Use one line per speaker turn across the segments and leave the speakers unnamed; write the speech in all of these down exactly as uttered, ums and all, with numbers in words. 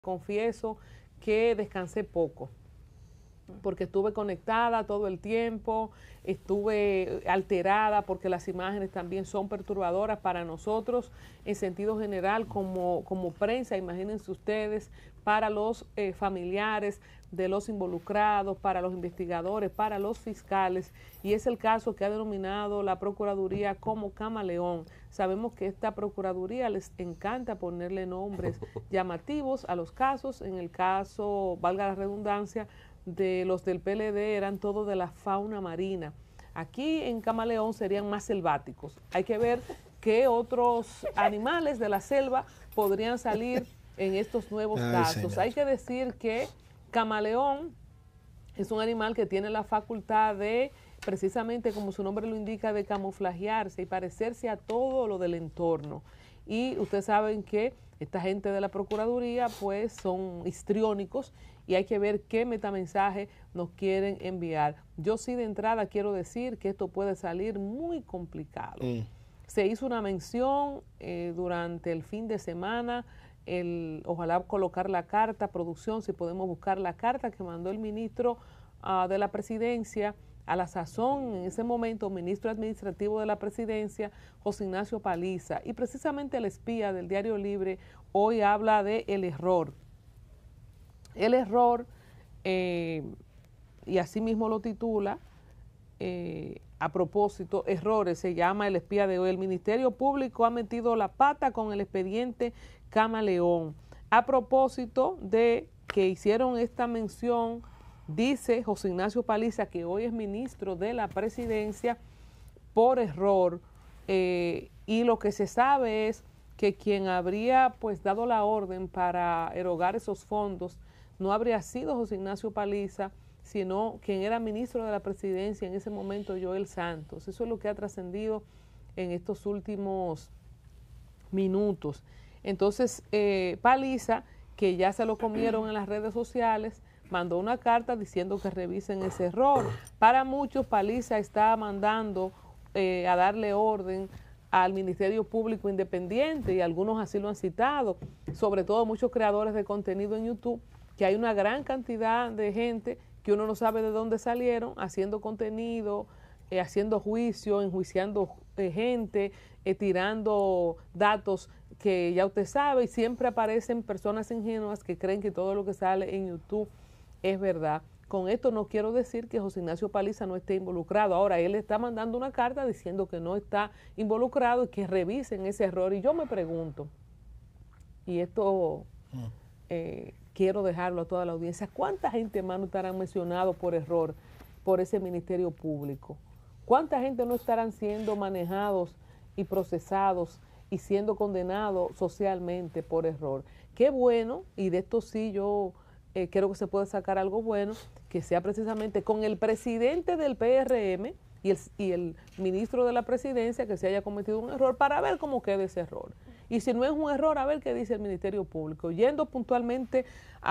Confieso que descansé poco, porque estuve conectada todo el tiempo, estuve alterada porque las imágenes también son perturbadoras para nosotros en sentido general como, como prensa, imagínense ustedes, para los eh, familiares de los involucrados, para los investigadores, para los fiscales, y es el caso que ha denominado la Procuraduría como camaleón. Sabemos que esta Procuraduría les encanta ponerle nombres llamativos a los casos. En el caso, valga la redundancia, de los del P L D eran todos de la fauna marina. Aquí en Camaleón serían más selváticos. Hay que ver qué otros animales de la selva podrían salir en estos nuevos Ay, casos. Señor. Hay que decir que camaleón es un animal que tiene la facultad de, precisamente como su nombre lo indica, de camuflajearse y parecerse a todo lo del entorno. Y ustedes saben que esta gente de la Procuraduría pues son histriónicos y hay que ver qué metamensaje nos quieren enviar. Yo sí de entrada quiero decir que esto puede salir muy complicado. Mm. Se hizo una mención eh, durante el fin de semana, el, ojalá colocar la carta, producción, si podemos buscar la carta que mandó el ministro uh, de la Presidencia, a la sazón, en ese momento, ministro administrativo de la Presidencia, José Ignacio Paliza, y precisamente el espía del Diario Libre hoy habla de el error. El error, eh, y así mismo lo titula, eh, a propósito, errores, se llama el espía de hoy. El Ministerio Público ha metido la pata con el expediente Camaleón. A propósito de que hicieron esta mención, dice José Ignacio Paliza, que hoy es ministro de la Presidencia, por error, eh, y lo que se sabe es que quien habría pues dado la orden para erogar esos fondos no habría sido José Ignacio Paliza, sino quien era ministro de la Presidencia en ese momento, Joel Santos. Eso es lo que ha trascendido en estos últimos minutos. Entonces, eh, Paliza, que ya se lo comieron en las redes sociales, mandó una carta diciendo que revisen ese error. Para muchos, Paliza está mandando eh, a darle orden al Ministerio Público Independiente, y algunos así lo han citado, sobre todo muchos creadores de contenido en YouTube, que hay una gran cantidad de gente que uno no sabe de dónde salieron, haciendo contenido, eh, haciendo juicio, enjuiciando eh, gente, eh, tirando datos que ya usted sabe, y siempre aparecen personas ingenuas que creen que todo lo que sale en YouTube es verdad. Con esto no quiero decir que José Ignacio Paliza no esté involucrado. Ahora, él está mandando una carta diciendo que no está involucrado y que revisen ese error. Y yo me pregunto, y esto eh, quiero dejarlo a toda la audiencia, ¿cuánta gente más no estarán mencionado por error por ese Ministerio Público? ¿Cuánta gente no estarán siendo manejados y procesados y siendo condenados socialmente por error? Qué bueno, y de esto sí yo eh, creo que se puede sacar algo bueno, que sea precisamente con el presidente del P R M y el, y el ministro de la Presidencia que se haya cometido un error, para ver cómo queda ese error. Y si no es un error, a ver qué dice el Ministerio Público. Yendo puntualmente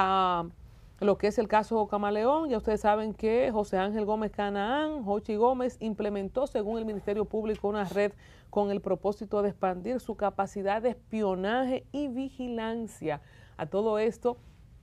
a lo que es el caso Camaleón, ya ustedes saben que José Ángel Gómez Canaán, Jochi Gómez, implementó, según el Ministerio Público, una red con el propósito de expandir su capacidad de espionaje y vigilancia. A todo esto,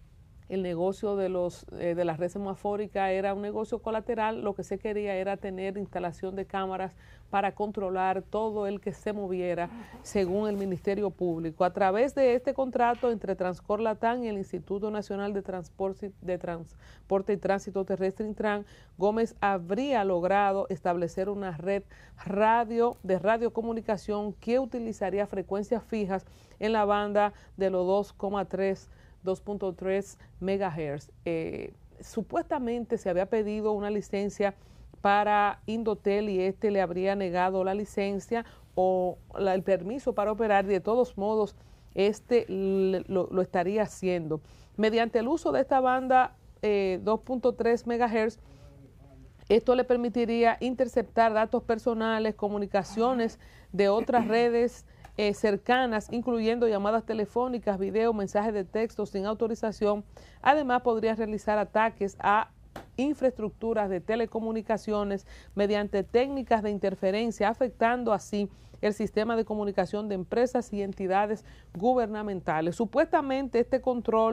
el negocio de los eh, de la red semafórica era un negocio colateral. Lo que se quería era tener instalación de cámaras para controlar todo el que se moviera, según el Ministerio Público. A través de este contrato entre Transcor Latam y el Instituto Nacional de Transporte, de Transporte y Tránsito Terrestre, Intran, Gómez habría logrado establecer una red radio de radiocomunicación que utilizaría frecuencias fijas en la banda de los dos coma tres dos punto tres megahertz. Eh, supuestamente se había pedido una licencia para Indotel y este le habría negado la licencia o la, el permiso para operar. De todos modos, este lo, lo estaría haciendo. Mediante el uso de esta banda eh, dos punto tres megahertz, esto le permitiría interceptar datos personales, comunicaciones de otras redes Eh, cercanas, incluyendo llamadas telefónicas, video, mensajes de texto sin autorización. Además, podría realizar ataques a infraestructuras de telecomunicaciones mediante técnicas de interferencia, afectando así el sistema de comunicación de empresas y entidades gubernamentales. Supuestamente este control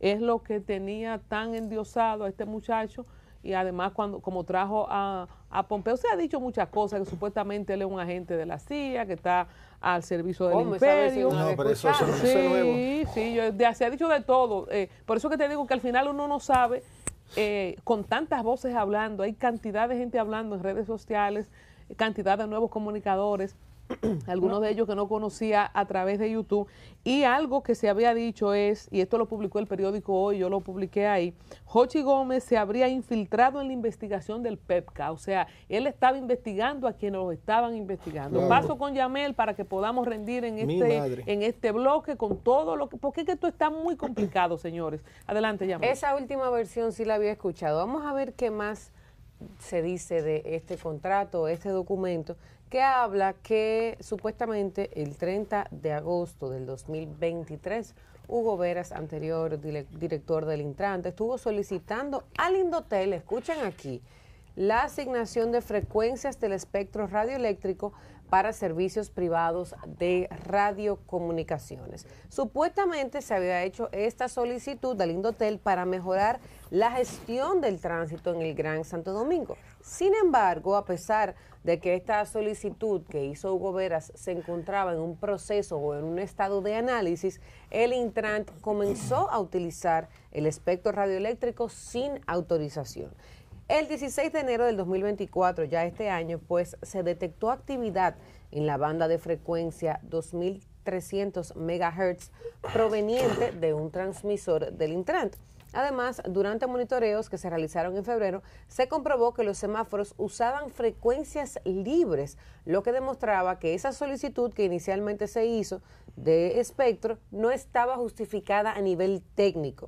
es lo que tenía tan endiosado a este muchacho. Y además, cuando como trajo a, a Pompeo, se ha dicho muchas cosas, que supuestamente él es un agente de la C I A, que está al servicio del imperio.
No, pero eso, eso,
sí,
eso es nuevo.
Sí, sí, yo, de, se ha dicho de todo. Eh, por eso que te digo que al final uno no sabe, eh, con tantas voces hablando, hay cantidad de gente hablando en redes sociales, cantidad de nuevos comunicadores, algunos de ellos que no conocía a través de YouTube, y algo que se había dicho es, y esto lo publicó el periódico Hoy, yo lo publiqué ahí, Jochi Gómez se habría infiltrado en la investigación del PEPCA, o sea, él estaba investigando a quienes lo estaban investigando. Claro. Paso con Yamel para que podamos rendir en este, en este bloque con todo lo que, porque es que esto está muy complicado, señores. Adelante, Yamel.
Esa última versión sí la había escuchado. Vamos a ver qué más se dice de este contrato, este documento, que habla que supuestamente el treinta de agosto del dos mil veintitrés, Hugo Veras, anterior director del Intran, estuvo solicitando al Indotel, escuchen aquí, la asignación de frecuencias del espectro radioeléctrico para servicios privados de radiocomunicaciones. Supuestamente se había hecho esta solicitud del Indotel para mejorar la gestión del tránsito en el Gran Santo Domingo. Sin embargo, a pesar de que esta solicitud que hizo Hugo Veras se encontraba en un proceso o en un estado de análisis, el Intran comenzó a utilizar el espectro radioeléctrico sin autorización. El dieciséis de enero del dos mil veinticuatro, ya este año, pues se detectó actividad en la banda de frecuencia dos mil trescientos megahertz proveniente de un transmisor del Intran. Además, durante monitoreos que se realizaron en febrero, se comprobó que los semáforos usaban frecuencias libres, lo que demostraba que esa solicitud que inicialmente se hizo de espectro no estaba justificada a nivel técnico.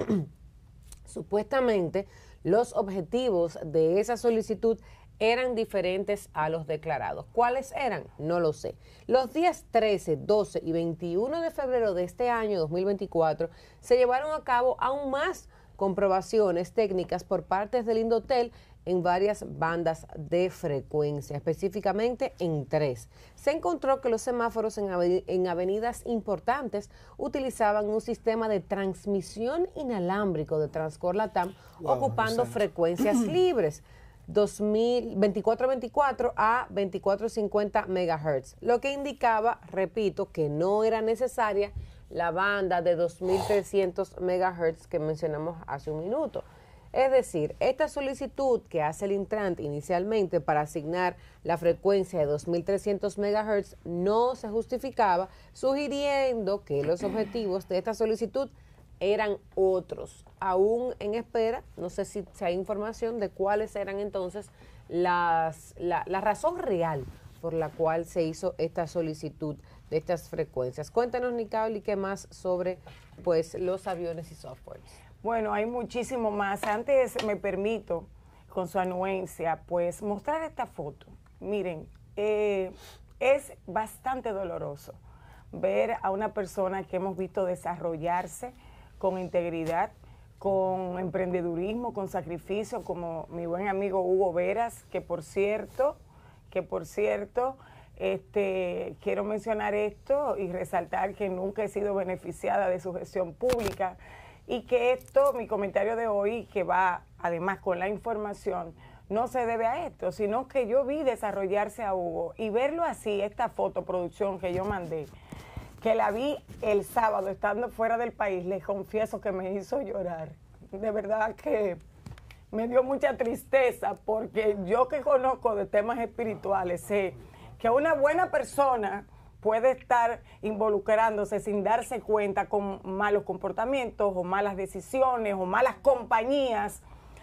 Supuestamente, los objetivos de esa solicitud eran diferentes a los declarados. ¿Cuáles eran? No lo sé. Los días trece, doce y veintiuno de febrero de este año dos mil veinticuatro se llevaron a cabo aún más comprobaciones técnicas por parte del Indotel en varias bandas de frecuencia, específicamente en tres. Se encontró que los semáforos en, aven en avenidas importantes utilizaban un sistema de transmisión inalámbrico de Transcor Latam, wow, ocupando exacto. frecuencias libres, veinticuatro veinticuatro a veinticuatro cincuenta megahertz, lo que indicaba, repito, que no era necesaria la banda de dos mil trescientos megahertz que mencionamos hace un minuto. Es decir, esta solicitud que hace el Intran inicialmente para asignar la frecuencia de dos mil trescientos megahertz no se justificaba, sugiriendo que los objetivos de esta solicitud eran otros. Aún en espera, no sé si, si hay información de cuáles eran entonces las, la, la razón real por la cual se hizo esta solicitud de estas frecuencias. Cuéntanos, Nicole, ¿qué más sobre pues, los aviones y softwares?
Bueno, hay muchísimo más. Antes me permito, con su anuencia, pues mostrar esta foto. Miren, eh, es bastante doloroso ver a una persona que hemos visto desarrollarse con integridad, con emprendedurismo, con sacrificio, como mi buen amigo Hugo Veras, que por cierto, que por cierto, este, quiero mencionar esto y resaltar que nunca he sido beneficiada de su gestión pública. Y que esto, mi comentario de hoy, que va además con la información, no se debe a esto, sino que yo vi desarrollarse a Hugo y verlo así, esta fotoproducción que yo mandé, que la vi el sábado estando fuera del país, les confieso que me hizo llorar. De verdad que me dio mucha tristeza porque yo que conozco de temas espirituales sé que una buena persona puede estar involucrándose sin darse cuenta con malos comportamientos o malas decisiones o malas compañías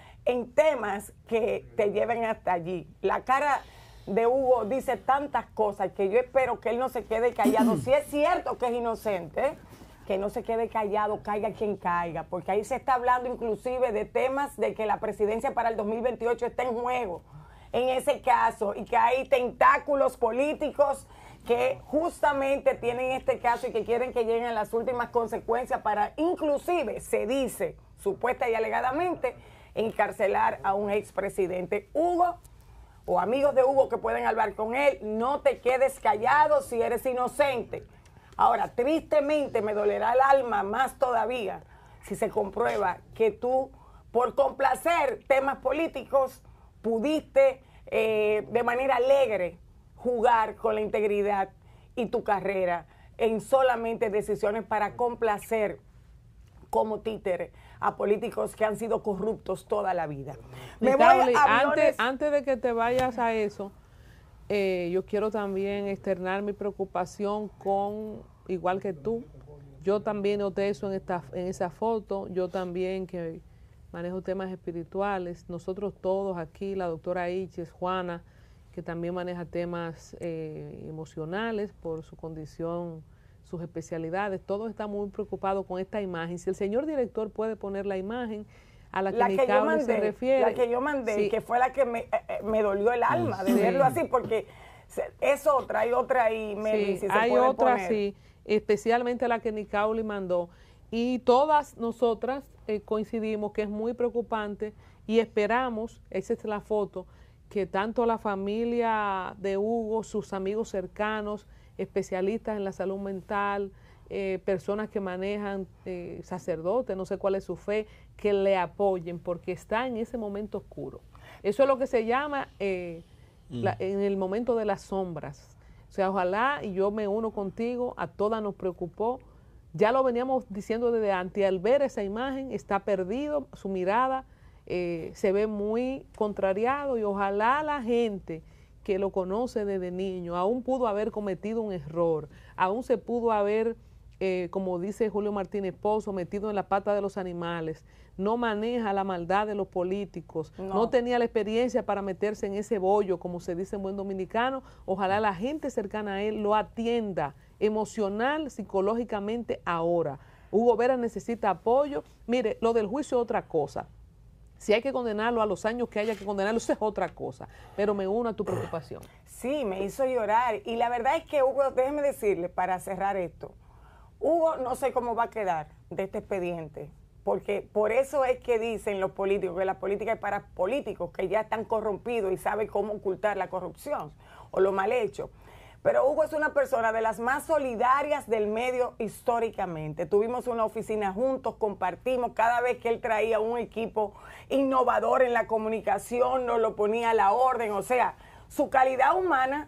en temas que te lleven hasta allí. La cara de Hugo dice tantas cosas que yo espero que él no se quede callado. Si es cierto que es inocente, que no se quede callado, caiga quien caiga, porque ahí se está hablando inclusive de temas de que la presidencia para el dos mil veintiocho está en juego en ese caso y que hay tentáculos políticos que justamente tienen este caso y que quieren que lleguen las últimas consecuencias para inclusive, se dice, supuesta y alegadamente, encarcelar a un expresidente. Hugo, o amigos de Hugo que pueden hablar con él, no te quedes callado si eres inocente. Ahora, tristemente me dolerá el alma más todavía si se comprueba que tú, por complacer temas políticos, pudiste eh, de manera alegre jugar con la integridad y tu carrera en solamente decisiones para complacer como títere a políticos que han sido corruptos toda la vida. Me voy
Cauli,
a
antes, antes de que te vayas a eso, eh, yo quiero también externar mi preocupación con, igual que tú, yo también noté eso en, esta, en esa foto, yo también que manejo temas espirituales, nosotros todos aquí, la doctora Iches, Juana, que también maneja temas eh, emocionales por su condición, sus especialidades, todos están muy preocupados con esta imagen. Si el señor director puede poner la imagen a la que,
la que yo mandé,
se refiere.
La que yo mandé,
sí.
que fue la que me, eh, me dolió el alma de sí. verlo así, porque es otra, hay otra ahí, Mary,
sí,
si se
hay
puede
otra,
poner.
sí, especialmente la que Nicauli mandó. Y todas nosotras eh, coincidimos que es muy preocupante y esperamos, esa es la foto, que tanto la familia de Hugo, sus amigos cercanos, especialistas en la salud mental, eh, personas que manejan eh, sacerdotes, no sé cuál es su fe, que le apoyen porque está en ese momento oscuro. Eso es lo que se llama eh, mm. la, en el momento de las sombras. O sea, ojalá, y yo me uno contigo, a todas nos preocupó, ya lo veníamos diciendo desde antes, al ver esa imagen está perdido, su mirada eh, se ve muy contrariado y ojalá la gente que lo conoce desde niño, aún pudo haber cometido un error, aún se pudo haber, eh, como dice Julio Martínez Pozo, metido en la pata de los animales, no maneja la maldad de los políticos, no. no tenía la experiencia para meterse en ese bollo, como se dice en buen dominicano, ojalá la gente cercana a él lo atienda emocional, psicológicamente ahora. Hugo Vera necesita apoyo. Mire, lo del juicio es otra cosa. Si hay que condenarlo a los años que haya que condenarlo, eso es otra cosa. Pero me uno a tu preocupación.
Sí, me hizo llorar. Y la verdad es que, Hugo, déjeme decirle, para cerrar esto, Hugo no sé cómo va a quedar de este expediente. Porque por eso es que dicen los políticos que la política es para políticos que ya están corrompidos y saben cómo ocultar la corrupción o lo mal hecho. Pero Hugo es una persona de las más solidarias del medio históricamente. Tuvimos una oficina juntos, compartimos, cada vez que él traía un equipo innovador en la comunicación, nos lo ponía a la orden, o sea, su calidad humana,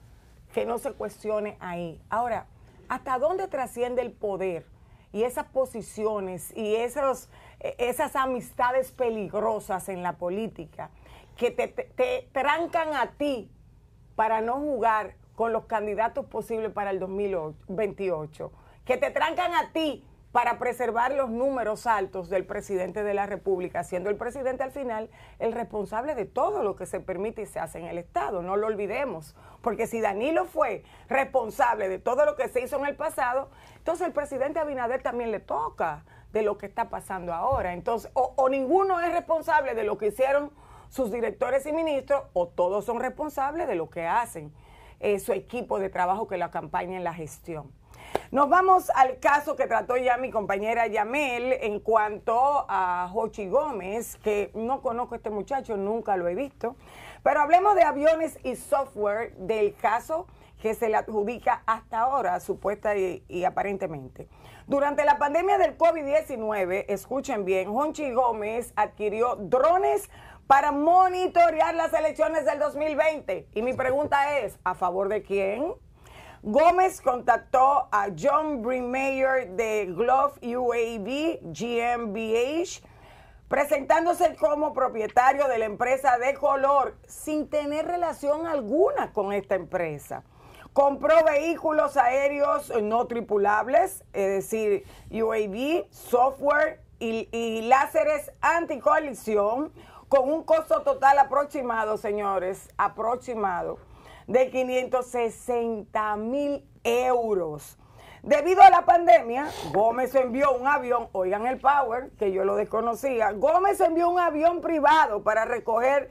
que no se cuestione ahí. Ahora, ¿hasta dónde trasciende el poder y esas posiciones y esos, esas amistades peligrosas en la política que te, te, te trancan a ti para no jugar con los candidatos posibles para el dos mil veintiocho, que te trancan a ti para preservar los números altos del presidente de la República, siendo el presidente al final el responsable de todo lo que se permite y se hace en el Estado, no lo olvidemos, porque si Danilo fue responsable de todo lo que se hizo en el pasado, entonces el presidente Abinader también le toca de lo que está pasando ahora, entonces o, o ninguno es responsable de lo que hicieron sus directores y ministros, o todos son responsables de lo que hacen Eh, su equipo de trabajo que lo acompaña en la gestión. Nos vamos al caso que trató ya mi compañera Yamel en cuanto a Jochi Gómez, que no conozco a este muchacho, nunca lo he visto, pero hablemos de aviones y software del caso que se le adjudica hasta ahora, supuesta y, y aparentemente. Durante la pandemia del COVID diecinueve, escuchen bien, Jochi Gómez adquirió drones para monitorear las elecciones del dos mil veinte. Y mi pregunta es, ¿a favor de quién? Gómez contactó a John Breenmeier de Glove U A V G M B H, presentándose como propietario de la empresa de color, sin tener relación alguna con esta empresa. Compró vehículos aéreos no tripulables, es decir, U A V, software y, y láseres anticolisión, con un costo total aproximado, señores, aproximado, de quinientos sesenta mil euros. Debido a la pandemia, Gómez envió un avión, oigan el power, que yo lo desconocía, Gómez envió un avión privado para recoger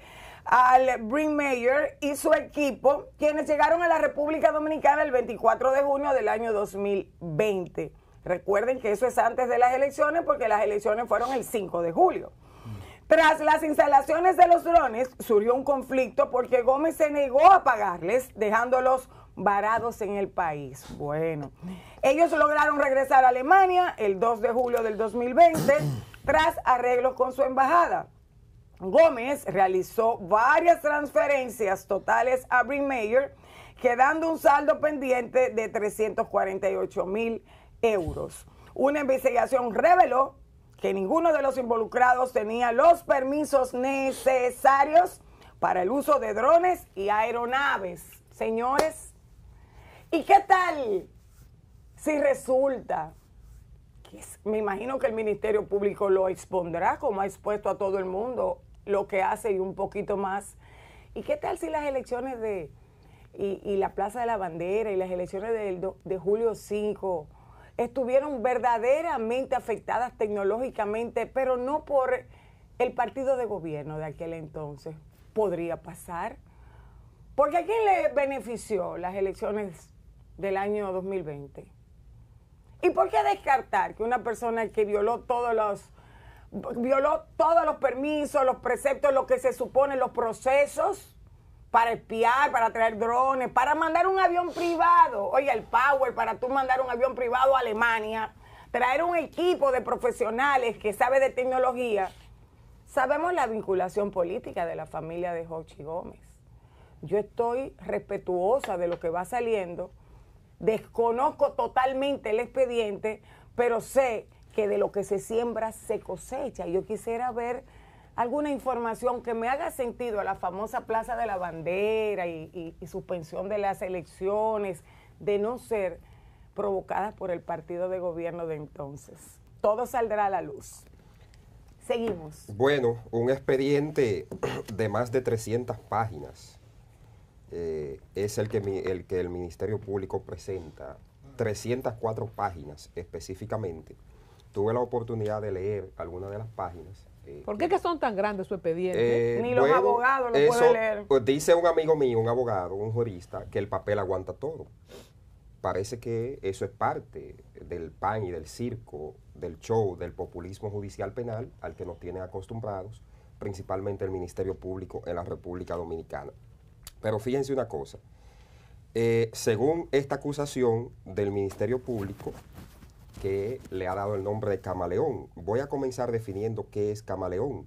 al Breenmeier y su equipo, quienes llegaron a la República Dominicana el veinticuatro de junio del año dos mil veinte. Recuerden que eso es antes de las elecciones, porque las elecciones fueron el cinco de julio. Tras las instalaciones de los drones, surgió un conflicto porque Gómez se negó a pagarles, dejándolos varados en el país. Bueno, ellos lograron regresar a Alemania el dos de julio del dos mil veinte tras arreglos con su embajada. Gómez realizó varias transferencias totales a Brin Meyer, quedando un saldo pendiente de trescientos cuarenta y ocho mil euros. Una investigación reveló que ninguno de los involucrados tenía los permisos necesarios para el uso de drones y aeronaves. Señores, ¿y qué tal si resulta que es, me imagino que el Ministerio Público lo expondrá, como ha expuesto a todo el mundo lo que hace y un poquito más? ¿Y qué tal si las elecciones de y, y la Plaza de la Bandera y las elecciones de, de julio cinco estuvieron verdaderamente afectadas tecnológicamente, pero no por el partido de gobierno de aquel entonces? Podría pasar. Porque ¿a quién le benefició las elecciones del año dos mil veinte? ¿Y por qué descartar que una persona que violó todos los violó todos los permisos, los preceptos, lo que se supone, los procesos para espiar, para traer drones, para mandar un avión privado? Oye, el power para tú mandar un avión privado a Alemania, traer un equipo de profesionales que sabe de tecnología. Sabemos la vinculación política de la familia de Jochi Gómez. Yo estoy respetuosa de lo que va saliendo, desconozco totalmente el expediente, pero sé que de lo que se siembra se cosecha. Yo quisiera ver alguna información que me haga sentido a la famosa Plaza de la Bandera y, y, y suspensión de las elecciones, de no ser provocadas por el partido de gobierno de entonces. Todo saldrá a la luz. Seguimos.
Bueno, un expediente de más de trescientas páginas eh, es el que, mi, el que el Ministerio Público presenta. trescientas cuatro páginas específicamente. Tuve la oportunidad de leer algunas de las páginas. Eh,
¿Por qué que son tan grandes su expediente?
Eh,
Ni los
bueno,
abogados lo
eso,
pueden leer.
Pues dice un amigo mío, un abogado, un jurista, que el papel aguanta todo. Parece que eso es parte del pan y del circo, del show, del populismo judicial penal al que nos tienen acostumbrados, principalmente el Ministerio Público en la República Dominicana. Pero fíjense una cosa, eh, según esta acusación del Ministerio Público, que le ha dado el nombre de camaleón, voy a comenzar definiendo qué es camaleón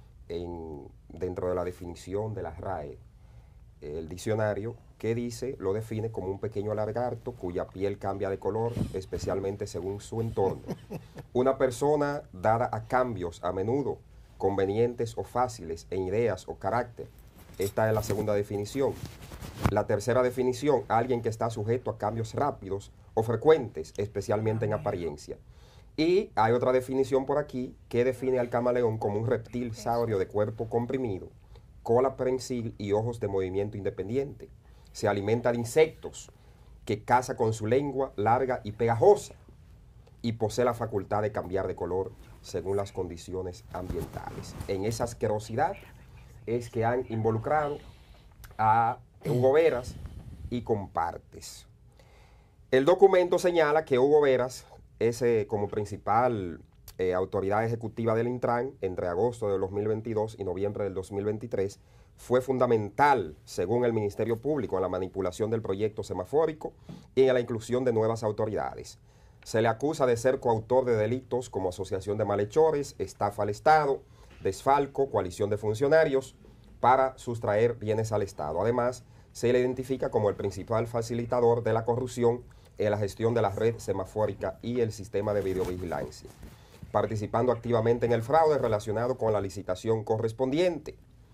en, dentro de la definición de la R A E. El diccionario, que dice, lo define como un pequeño lagarto cuya piel cambia de color, especialmente según su entorno. Una persona dada a cambios a menudo convenientes o fáciles en ideas o carácter. Esta es la segunda definición. La tercera definición, alguien que está sujeto a cambios rápidos o frecuentes, especialmente en apariencia. Y hay otra definición por aquí que define al camaleón como un reptil saurio de cuerpo comprimido, cola prensil y ojos de movimiento independiente. Se alimenta de insectos, que caza con su lengua larga y pegajosa, y posee la facultad de cambiar de color según las condiciones ambientales. En esa asquerosidad es que han involucrado a Hugo Veras y compartes. El documento señala que Hugo Veras es eh, como principal eh, autoridad ejecutiva del Intran entre agosto del dos mil veintidós y noviembre del dos mil veintitrés, fue fundamental, según el Ministerio Público, en la manipulación del proyecto semafórico y en la inclusión de nuevas autoridades. Se le acusa de ser coautor de delitos como asociación de malhechores, estafa al Estado, desfalco, coalición de funcionarios para sustraer bienes al Estado. Además, se le identifica como el principal facilitador de la corrupción en la gestión de la red semafórica y el sistema de videovigilancia, participando activamente en el fraude relacionado con la licitación correspondiente.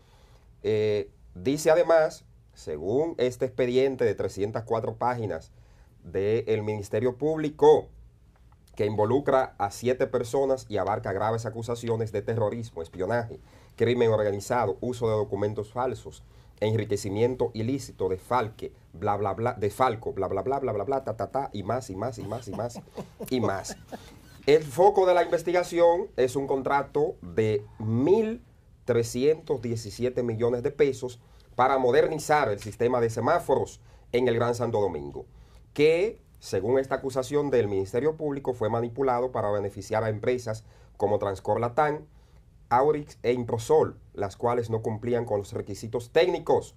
Eh, dice además, según este expediente de trescientas cuatro páginas del Ministerio Público, que involucra a siete personas y abarca graves acusaciones de terrorismo, espionaje, crimen organizado, uso de documentos falsos, enriquecimiento ilícito, desfalque, bla, bla, bla, desfalco, bla, bla, bla, bla, bla, bla, ta, ta, ta, y más, y más, y más, y más, y más. El foco de la investigación es un contrato de mil trescientos diecisiete millones de pesos para modernizar el sistema de semáforos en el Gran Santo Domingo, que, según esta acusación del Ministerio Público, fue manipulado para beneficiar a empresas como Transcor Latam, Aurix e Improsol, las cuales no cumplían con los requisitos técnicos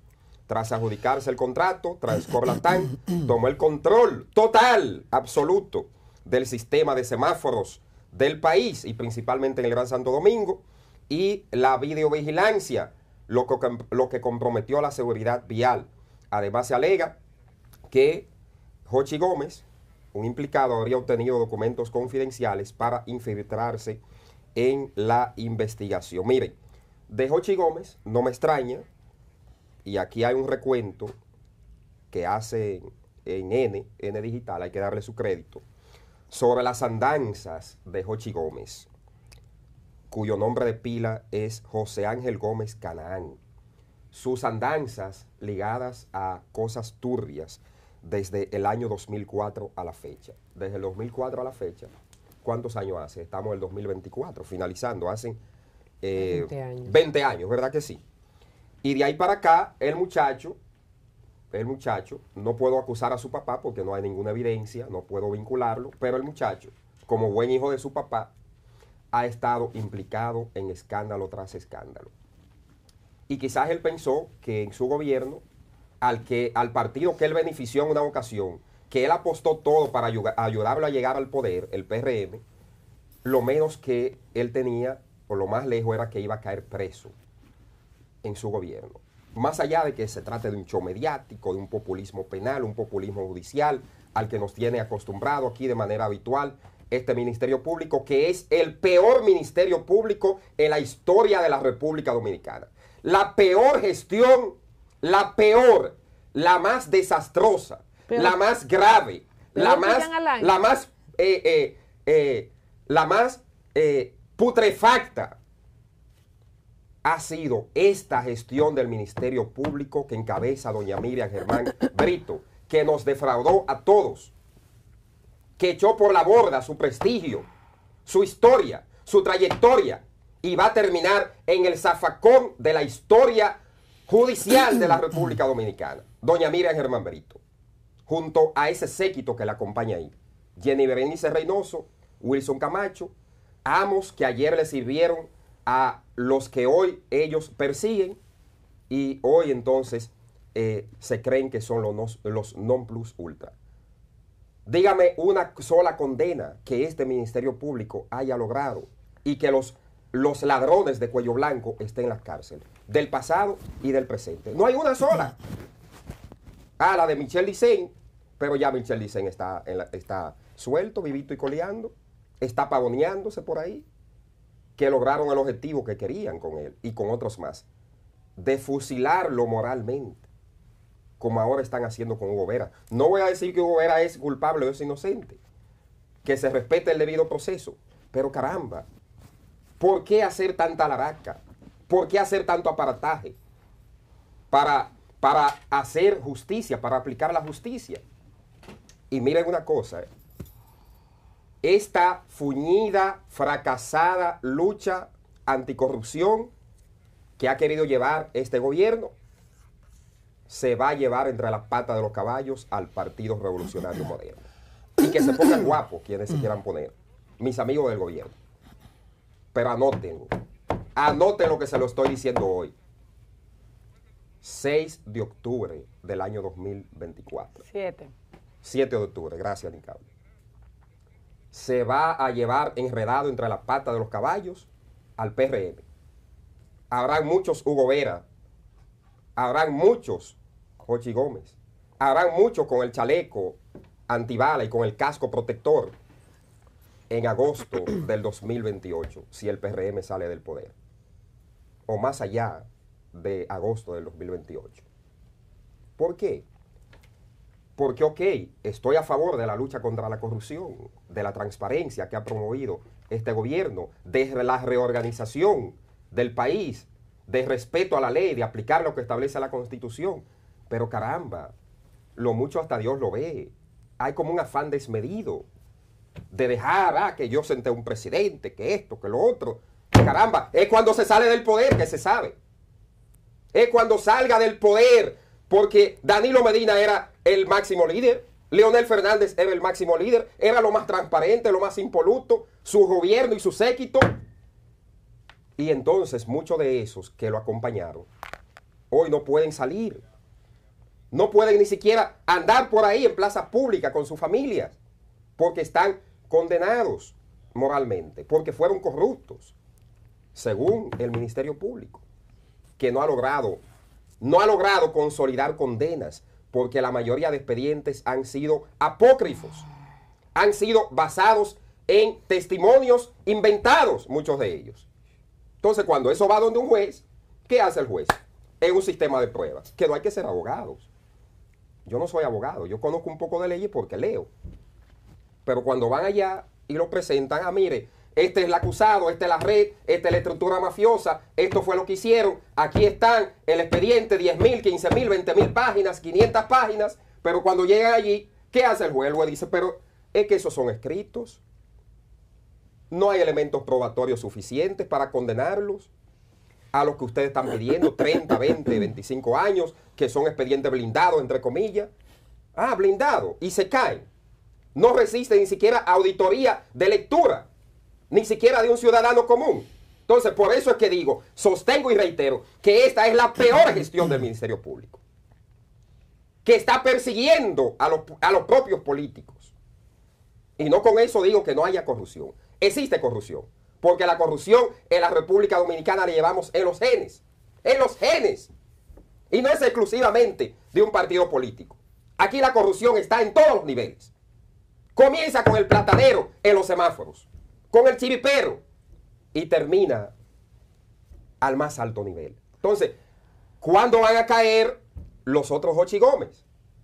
tras adjudicarse el contrato, Transcorlatán tomó el control total, absoluto, del sistema de semáforos del país y principalmente en el Gran Santo Domingo, y la videovigilancia, lo que, lo que comprometió la seguridad vial. Además se alega que Jochi Gómez, un implicado, habría obtenido documentos confidenciales para infiltrarse en la investigación. Miren, de Jochi Gómez no me extraña, y aquí hay un recuento que hace en N, N Digital, hay que darle su crédito, sobre las andanzas de Jochi Gómez, cuyo nombre de pila es José Ángel Gómez Canaán. Sus andanzas ligadas a cosas turbias desde el año dos mil cuatro a la fecha. Desde el dos mil cuatro a la fecha, ¿cuántos años hace? Estamos en el dos mil veinticuatro, finalizando, hacen eh,
veinte años.
veinte años, ¿verdad que sí? Y de ahí para acá, el muchacho, el muchacho, no puedo acusar a su papá porque no hay ninguna evidencia, no puedo vincularlo, pero el muchacho, como buen hijo de su papá, ha estado implicado en escándalo tras escándalo. Y quizás él pensó que en su gobierno, al, que, al partido que él benefició en una ocasión, que él apostó todo para ayud ayudarlo a llegar al poder, el P R M, lo menos que él tenía, o lo más lejos, era que iba a caer preso en su gobierno. Más allá de que se trate de un show mediático, de un populismo penal, un populismo judicial, al que nos tiene acostumbrado aquí de manera habitual este Ministerio Público, que es el peor Ministerio Público en la historia de la República Dominicana. La peor gestión, la peor, la más desastrosa, pero, la más grave, la más, la más, eh, eh, eh, la más eh, putrefacta ha sido esta gestión del Ministerio Público que encabeza doña Miriam Germán Brito, que nos defraudó a todos, que echó por la borda su prestigio, su historia, su trayectoria, y va a terminar en el zafacón de la historia judicial de la República Dominicana. Doña Miriam Germán Brito, junto a ese séquito que la acompaña ahí. Jenny Berenice Reynoso, Wilson Camacho, amos que ayer le sirvieron a los que hoy ellos persiguen y hoy entonces eh, se creen que son los, los non plus ultra. Dígame una sola condena que este Ministerio Público haya logrado y que los, los ladrones de cuello blanco estén en las cárceles, del pasado y del presente. No hay una sola. Ah, la de Michel Dicen, pero ya Michel Dicen está, en la, está suelto, vivito y coleando, está pavoneándose por ahí, que lograron el objetivo que querían con él y con otros más, de fusilarlo moralmente, como ahora están haciendo con Hugo Vera. No voy a decir que Hugo Vera es culpable o es inocente, que se respete el debido proceso, pero caramba, ¿por qué hacer tanta laraca? ¿Por qué hacer tanto aparataje para, para hacer justicia, para aplicar la justicia? Y miren una cosa, ¿eh? Esta fuñida, fracasada lucha anticorrupción que ha querido llevar este gobierno se va a llevar entre las patas de los caballos al Partido Revolucionario Moderno. Y que se pongan guapos quienes se quieran poner, mis amigos del gobierno. Pero anoten, anoten lo que se lo estoy diciendo hoy. seis de octubre del año dos mil veinticuatro.
siete.
siete de octubre, gracias, Nicable. Se va a llevar enredado entre las patas de los caballos al P R M. Habrán muchos Hugo Vera, habrán muchos Jochi Gómez, habrán muchos con el chaleco antibala y con el casco protector en agosto del dos mil veintiocho, si el P R M sale del poder, o más allá de agosto del dos mil veintiocho. ¿Por qué? Porque, ok, estoy a favor de la lucha contra la corrupción, de la transparencia que ha promovido este gobierno, de la reorganización del país, de respeto a la ley, de aplicar lo que establece la Constitución. Pero caramba, lo mucho hasta Dios lo ve. Hay como un afán desmedido de dejar, ah, que yo senté un presidente, que esto, que lo otro. Caramba, es cuando se sale del poder que se sabe. Es cuando salga del poder. Porque Danilo Medina era el máximo líder, Leonel Fernández era el máximo líder, era lo más transparente, lo más impoluto, su gobierno y su séquito. Y entonces muchos de esos que lo acompañaron hoy no pueden salir No pueden ni siquiera andar por ahí en plazas públicas con sus familias, porque están condenados moralmente, porque fueron corruptos, según el Ministerio Público, que no ha logrado, no ha logrado consolidar condenas, porque la mayoría de expedientes han sido apócrifos, han sido basados en testimonios inventados, muchos de ellos. Entonces, cuando eso va donde un juez, ¿qué hace el juez? En un sistema de pruebas, que no hay que ser abogados. Yo no soy abogado, yo conozco un poco de leyes porque leo. Pero cuando van allá y lo presentan, ah, mire, este es el acusado, esta es la red, esta es la estructura mafiosa, esto fue lo que hicieron, aquí están el expediente, diez mil, quince mil, veinte mil páginas, quinientas páginas, pero cuando llegan allí, ¿qué hace el juez? El juez dice, pero es que esos son escritos, no hay elementos probatorios suficientes para condenarlos a los que ustedes están pidiendo, treinta, veinte, veinticinco años, que son expedientes blindados, entre comillas. Ah, blindados, y se caen. No resiste ni siquiera auditoría de lectura, ni siquiera de un ciudadano común. Entonces, por eso es que digo, sostengo y reitero, que esta es la peor gestión del Ministerio Público, que está persiguiendo a los, a los propios políticos. Y no con eso digo que no haya corrupción. Existe corrupción, porque la corrupción en la República Dominicana la llevamos en los genes, en los genes. Y no es exclusivamente de un partido político. Aquí la corrupción está en todos los niveles. Comienza con el platadero en los semáforos, con el chiripero, y termina al más alto nivel. Entonces, ¿cuándo van a caer los otros Jochi Gómez?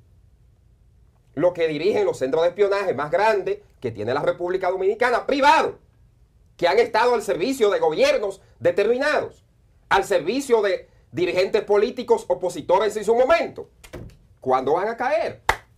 Los que dirigen los centros de espionaje más grandes que tiene la República Dominicana, privados, que han estado al servicio de gobiernos determinados, al servicio de dirigentes políticos opositores en su momento. ¿Cuándo van a caer?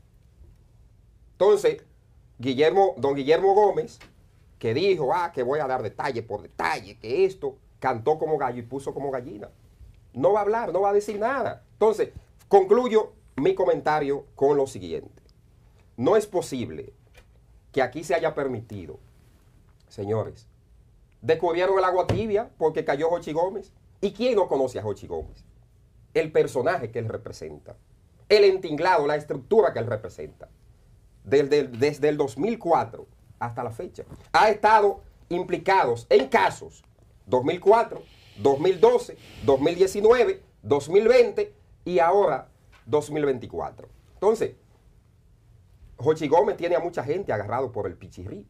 Entonces, Guillermo, don Guillermo Gómez, que dijo, ah, que voy a dar detalle por detalle, que esto, cantó como gallo y puso como gallina. No va a hablar, no va a decir nada. Entonces, concluyo mi comentario con lo siguiente. No es posible que aquí se haya permitido, señores, descubrieron el agua tibia porque cayó Jochi Gómez. ¿Y quién no conoce a Jochi Gómez? El personaje que él representa, el entinglado, la estructura que él representa. Desde, desde el dos mil cuatro hasta la fecha. Ha estado implicados en casos dos mil cuatro, dos mil doce, dos mil diecinueve, dos mil veinte y ahora dos mil veinticuatro. Entonces, Jochi Gómez tiene a mucha gente agarrado por el pichirrí.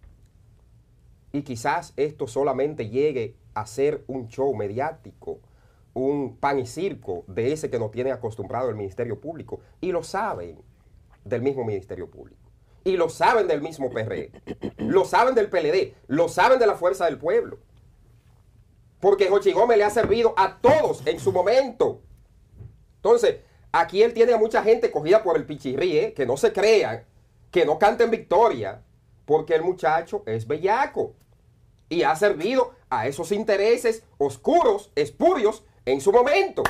Y quizás esto solamente llegue a ser un show mediático, un pan y circo de ese que nos tiene acostumbrado el Ministerio Público. Y lo saben del mismo Ministerio Público. Y lo saben del mismo P R E. Lo saben del P L D. Lo saben de la Fuerza del Pueblo. Porque Jochi Gómez le ha servido a todos en su momento. Entonces, aquí él tiene a mucha gente cogida por el pichirrí, ¿eh? Que no se crean, que no canten victoria, porque el muchacho es bellaco y ha servido a esos intereses oscuros, espurios, en su momento.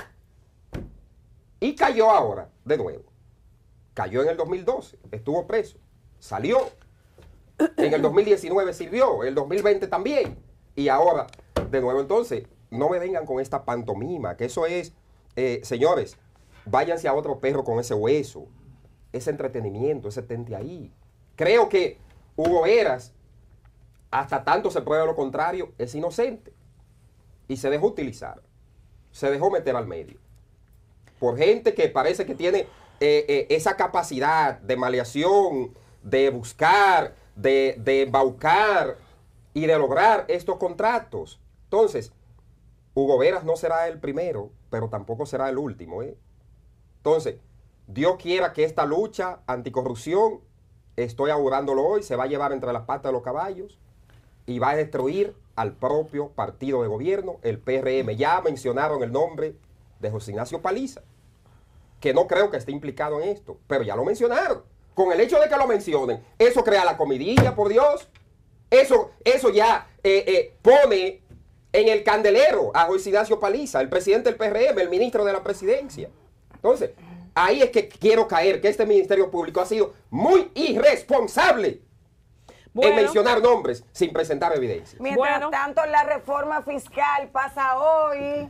Y cayó ahora, de nuevo. Cayó en el dos mil doce, estuvo preso, salió. En el dos mil diecinueve sirvió, en el dos mil veinte también. Y ahora, de nuevo, entonces, no me vengan con esta pantomima, que eso es, eh, señores, váyanse a otro perro con ese hueso, ese entretenimiento, ese tente ahí. Creo que Hugo Veras, hasta tanto se pruebe lo contrario, es inocente. Y se dejó utilizar, se dejó meter al medio. Por gente que parece que tiene eh, eh, esa capacidad de maleación, de buscar, de, de embaucar y de lograr estos contratos. Entonces, Hugo Veras no será el primero, pero tampoco será el último, ¿eh? Entonces, Dios quiera que esta lucha anticorrupción, estoy augurándolo hoy, se va a llevar entre las patas de los caballos y va a destruir al propio partido de gobierno, el P R M. Ya mencionaron el nombre de José Ignacio Paliza, que no creo que esté implicado en esto, pero ya lo mencionaron. Con el hecho de que lo mencionen, eso crea la comidilla, por Dios. Eso, eso ya eh, eh, pone en el candelero a José Ignacio Paliza, el presidente del P R M, el ministro de la presidencia. Entonces, ahí es que quiero caer, que este Ministerio Público ha sido muy irresponsable bueno, en mencionar nombres sin presentar evidencia.
Mientras bueno. tanto, la reforma fiscal pasa hoy.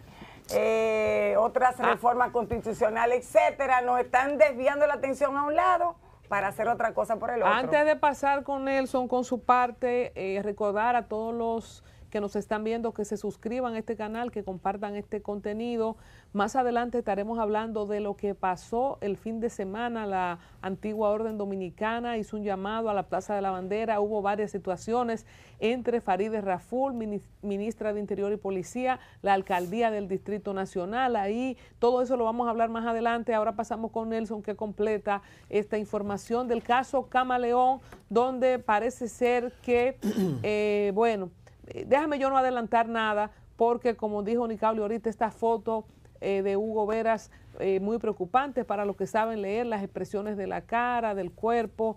eh, otras
Ah.
reformas constitucionales, etcétera, nos están desviando la atención a un lado para hacer otra cosa por el otro.
Antes de pasar con Nelson, con su parte, eh, recordar a todos los que nos están viendo que se suscriban a este canal, que compartan este contenido. Más adelante estaremos hablando de lo que pasó el fin de semana. La antigua Orden Dominicana hizo un llamado a la Plaza de la Bandera. Hubo varias situaciones entre Farideh Raful, ministra de Interior y Policía, la Alcaldía del Distrito Nacional. Ahí todo eso lo vamos a hablar más adelante. Ahora pasamos con Nelson, que completa esta información del caso Camaleón, donde parece ser que, eh, bueno, déjame yo no adelantar nada, porque como dijo Nicable ahorita, esta foto eh, de Hugo Veras, eh, muy preocupante para los que saben leer las expresiones de la cara, del cuerpo.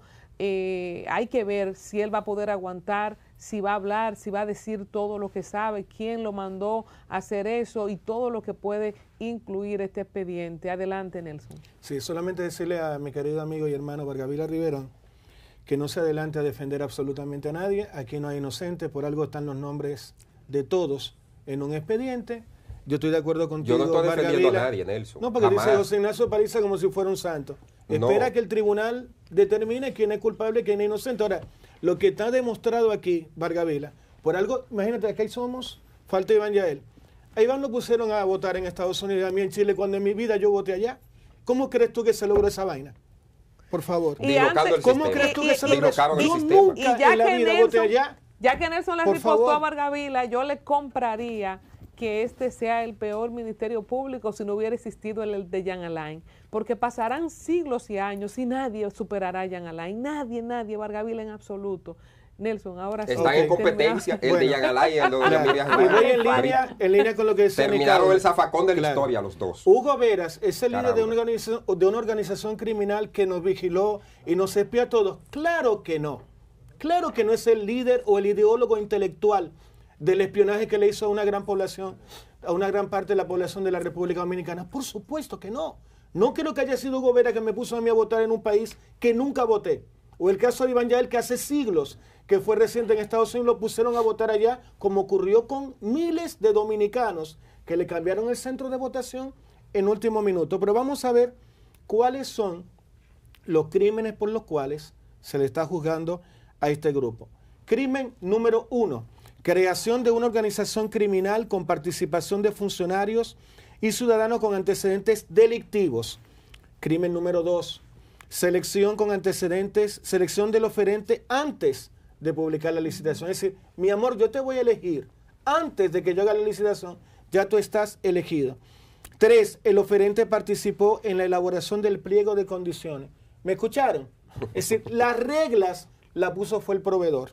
Eh, hay que ver si él va a poder aguantar, si va a hablar, si va a decir todo lo que sabe, quién lo mandó a hacer eso y todo lo que puede incluir este expediente. Adelante, Nelson.
Sí, solamente decirle a mi querido amigo y hermano Vargavila Riverón que no se adelante a defender absolutamente a nadie. Aquí no hay inocentes, por algo están los nombres de todos en un expediente. Yo estoy de acuerdo contigo,
Yo no estoy defendiendo
Vargavila.
a nadie, Nelson.
No, porque
Jamás.
dice José Ignacio Paliza como si fuera un santo.
No.
Espera que el tribunal determine quién es culpable y quién es inocente. Ahora, lo que está demostrado aquí, Vargavila, por algo, imagínate, acá somos, falta Iván Yael. A Iván lo pusieron a votar en Estados Unidos y a mí en Chile cuando en mi vida yo voté allá. ¿Cómo crees tú que se logró esa vaina? Por favor.
Y
Dislocando
antes-
el
¿Cómo
sistema.
crees tú
Y-
que se
y-
logró eso?
Dislocaron el
Yo
sistema.
nunca
Y ya
en la
que
vida voté
Nelson,
allá.
ya que Nelson le
Por
ripostó
favor.
a Vargavila, yo le compraría que este sea el peor ministerio público si no hubiera existido el de Jean Alain, porque pasarán siglos y años y nadie superará a Jean Alain, nadie, nadie, Vargavila en absoluto. Nelson, ahora sí.
Están
Ok.
en competencia el de
Bueno.
Jean Alain y el de Doña
Claro.
Miriam
Y voy en
Germán.
línea, en línea con lo que decía
Terminaron
Nicole.
el zafacón de la
Claro.
historia los dos.
Hugo Veras es el líder
Caramba.
de una, organización, de una organización criminal que nos vigiló y nos espía a todos. Claro que no. Claro que no es el líder o el ideólogo intelectual del espionaje que le hizo a una gran población, a una gran parte de la población de la República Dominicana. Por supuesto que no. No creo que haya sido Hugo Veras que me puso a mí a votar en un país que nunca voté. O el caso de Iván Yael, que hace siglos que fue reciente en Estados Unidos, lo pusieron a votar allá, como ocurrió con miles de dominicanos que le cambiaron el centro de votación en último minuto. Pero vamos a ver cuáles son los crímenes por los cuales se le está juzgando a este grupo. Crimen número uno, creación de una organización criminal con participación de funcionarios y ciudadanos con antecedentes delictivos. Crimen número dos, selección con antecedentes, selección del oferente antes de publicar la licitación. Es decir, mi amor, yo te voy a elegir antes de que yo haga la licitación, ya tú estás elegido. Tres, el oferente participó en la elaboración del pliego de condiciones. ¿Me escucharon? Es decir, las reglas las puso fue el proveedor.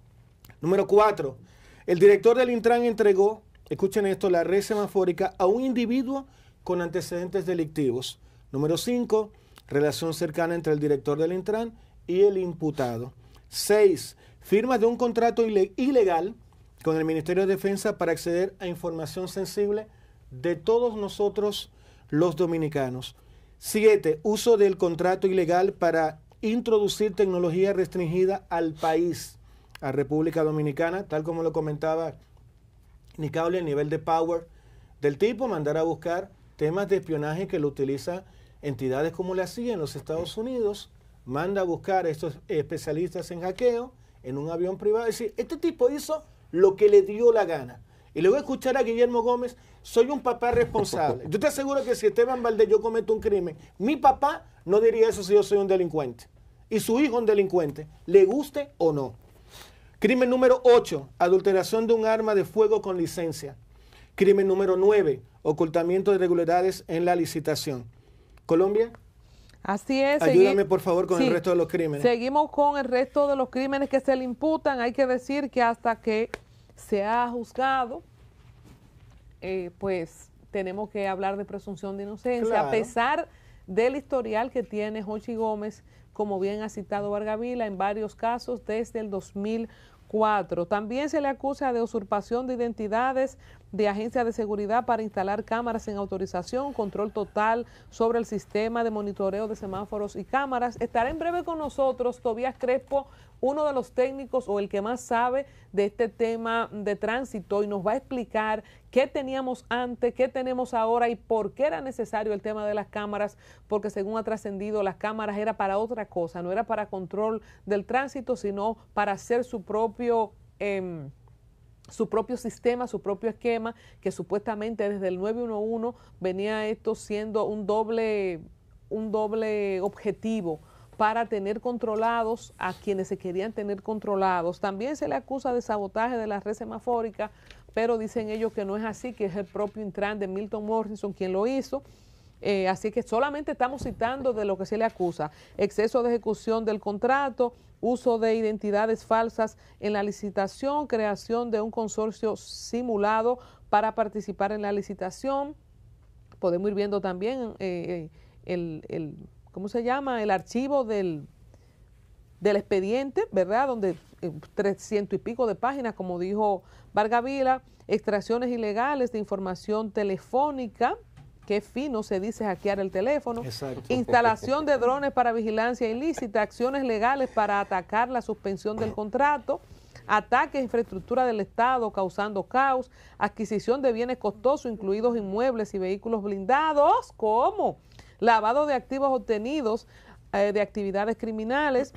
Número cuatro, el director del Intran entregó, escuchen esto, la red semafórica a un individuo con antecedentes delictivos. Número cinco, relación cercana entre el director del Intran y el imputado. Seis, firma de un contrato ile- ilegal con el Ministerio de Defensa para acceder a información sensible de todos nosotros los dominicanos. Siete, uso del contrato ilegal para introducir tecnología restringida al país, a República Dominicana, tal como lo comentaba Nicable, a nivel de power del tipo, mandar a buscar temas de espionaje que lo utilizan entidades como la C I A en los Estados Unidos, manda a buscar a estos especialistas en hackeo en un avión privado, es decir, este tipo hizo lo que le dio la gana. Y luego escuchar a Guillermo Gómez, soy un papá responsable. Yo te aseguro que si Esteban Valdés yo cometo un crimen, mi papá no diría eso si yo soy un delincuente. Y su hijo un delincuente, le guste o no. Crimen número ocho, adulteración de un arma de fuego con licencia. Crimen número nueve, ocultamiento de irregularidades en la licitación. Colombia,
Así es.
ayúdame
segui-
por favor con
Sí,
el resto de los crímenes.
Seguimos con el resto de los crímenes que se le imputan. Hay que decir que hasta que se ha juzgado, eh, pues tenemos que hablar de presunción de inocencia,
Claro.
a pesar del historial que tiene Jochi Gómez, como bien ha citado Vargavila, en varios casos desde el dos mil cuatro. También se le acusa de usurpación de identidades de agencias de seguridad para instalar cámaras sin autorización, control total sobre el sistema de monitoreo de semáforos y cámaras. Estará en breve con nosotros Tobías Crespo, uno de los técnicos o el que más sabe de este tema de tránsito y nos va a explicar qué teníamos antes, qué tenemos ahora y por qué era necesario el tema de las cámaras, porque según ha trascendido, las cámaras era para otra cosa, no era para control del tránsito, sino para hacer su propio... Eh, su propio sistema, su propio esquema, que supuestamente desde el nueve uno uno venía esto siendo un doble, un doble objetivo para tener controlados a quienes se querían tener controlados. También se le acusa de sabotaje de la red semafórica, pero dicen ellos que no es así, que es el propio Intran de Milton Morrison quien lo hizo. Eh, así que solamente estamos citando de lo que se le acusa: exceso de ejecución del contrato, uso de identidades falsas en la licitación, creación de un consorcio simulado para participar en la licitación. Podemos ir viendo también eh, el, el, ¿cómo se llama? El archivo del, del expediente, ¿verdad? Donde eh, trescientos y pico de páginas, como dijo Vargas Vila, extracciones ilegales de información telefónica. Qué fino se dice hackear el teléfono. Exacto. Instalación de drones para vigilancia ilícita, acciones legales para atacar la suspensión del contrato, ataques a infraestructura del Estado causando caos, adquisición de bienes costosos, incluidos inmuebles y vehículos blindados. ¿Cómo? Lavado de activos obtenidos eh, de actividades criminales,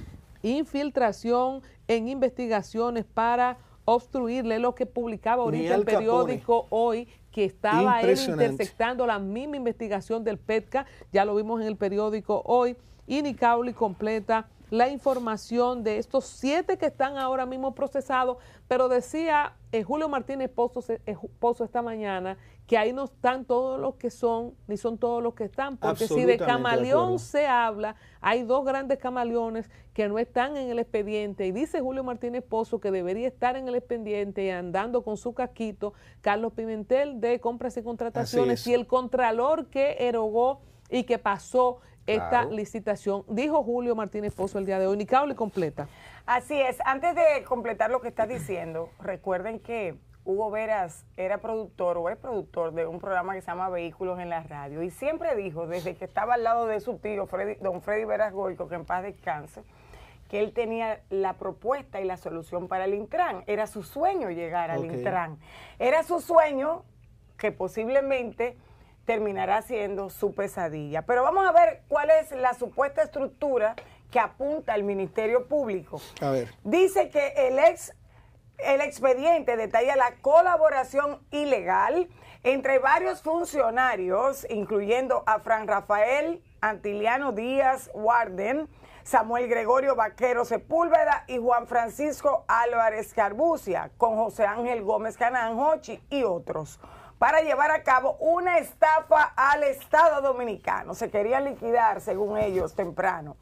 infiltración en investigaciones para obstruirle, lo que publicaba ahorita el periódico Hoy, que estaba él intersectando la misma investigación del PETCA, ya lo vimos en el periódico Hoy, y Nicauli completa la información de estos siete que están ahora mismo procesados, pero decía eh, Julio Martínez Pozo, eh, Pozo esta mañana que ahí no están todos los que son, ni son todos los que están, porque si de camaleón se habla, hay dos grandes camaleones que no están en el expediente, y dice Julio Martínez Pozo que debería estar en el expediente y andando con su casquito Carlos Pimentel de compras y contrataciones, y el contralor que erogó y que pasó esta claro. licitación, dijo Julio Martínez Pozo el día de hoy. Nicauli completa.
Así es, antes de completar lo que está diciendo, recuerden que Hugo Veras era productor o es productor de un programa que se llama Vehículos en la Radio, y siempre dijo, desde que estaba al lado de su tío, Freddy, don Freddy Veras Goico, que en paz descanse, que él tenía la propuesta y la solución para el Intran. Era su sueño llegar al okay. Intran. Era su sueño que posiblemente terminará siendo su pesadilla. Pero vamos a ver cuál es la supuesta estructura que apunta el Ministerio Público.
A ver.
Dice que el ex El expediente detalla la colaboración ilegal entre varios funcionarios, incluyendo a Fran Rafael Antiliano Díaz Warden, Samuel Gregorio Vaquero Sepúlveda y Juan Francisco Álvarez Carbucia, con José Ángel Gómez Canán Hochi y otros, para llevar a cabo una estafa al Estado Dominicano. Se querían liquidar, según ellos, temprano.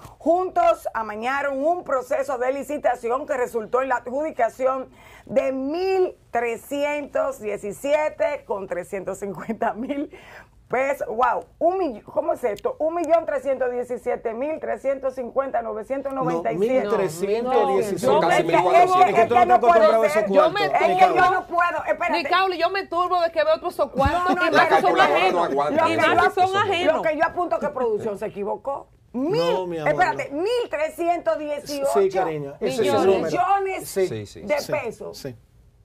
Juntos amañaron un proceso de licitación que resultó en la adjudicación de mil trescientos diecisiete con trescientos cincuenta mil pesos. Wow, un millón, ¿cómo es esto? Un millón trescientos diecisiete mil trescientos cincuenta novecientos noventa y siete.
No, mil trescientos diecisiete.
No,
es
que tú no puedo ser.
Yo me,
es que yo no puedo. Espérate.
Nicauli, yo me turbo de que veo otros esos cuartos
No, no,
y más que son ajenos.
Lo
Y
que
más que
yo-
son ajenos.
Lo que yo apunto que producción se equivocó. Mil,
No, mi amor,
espérate,
no.
mil trescientos dieciocho
Sí, cariño. Ese es el
millones,
número.
millones
Sí,
Sí, sí.
de
sí,
pesos.
sí.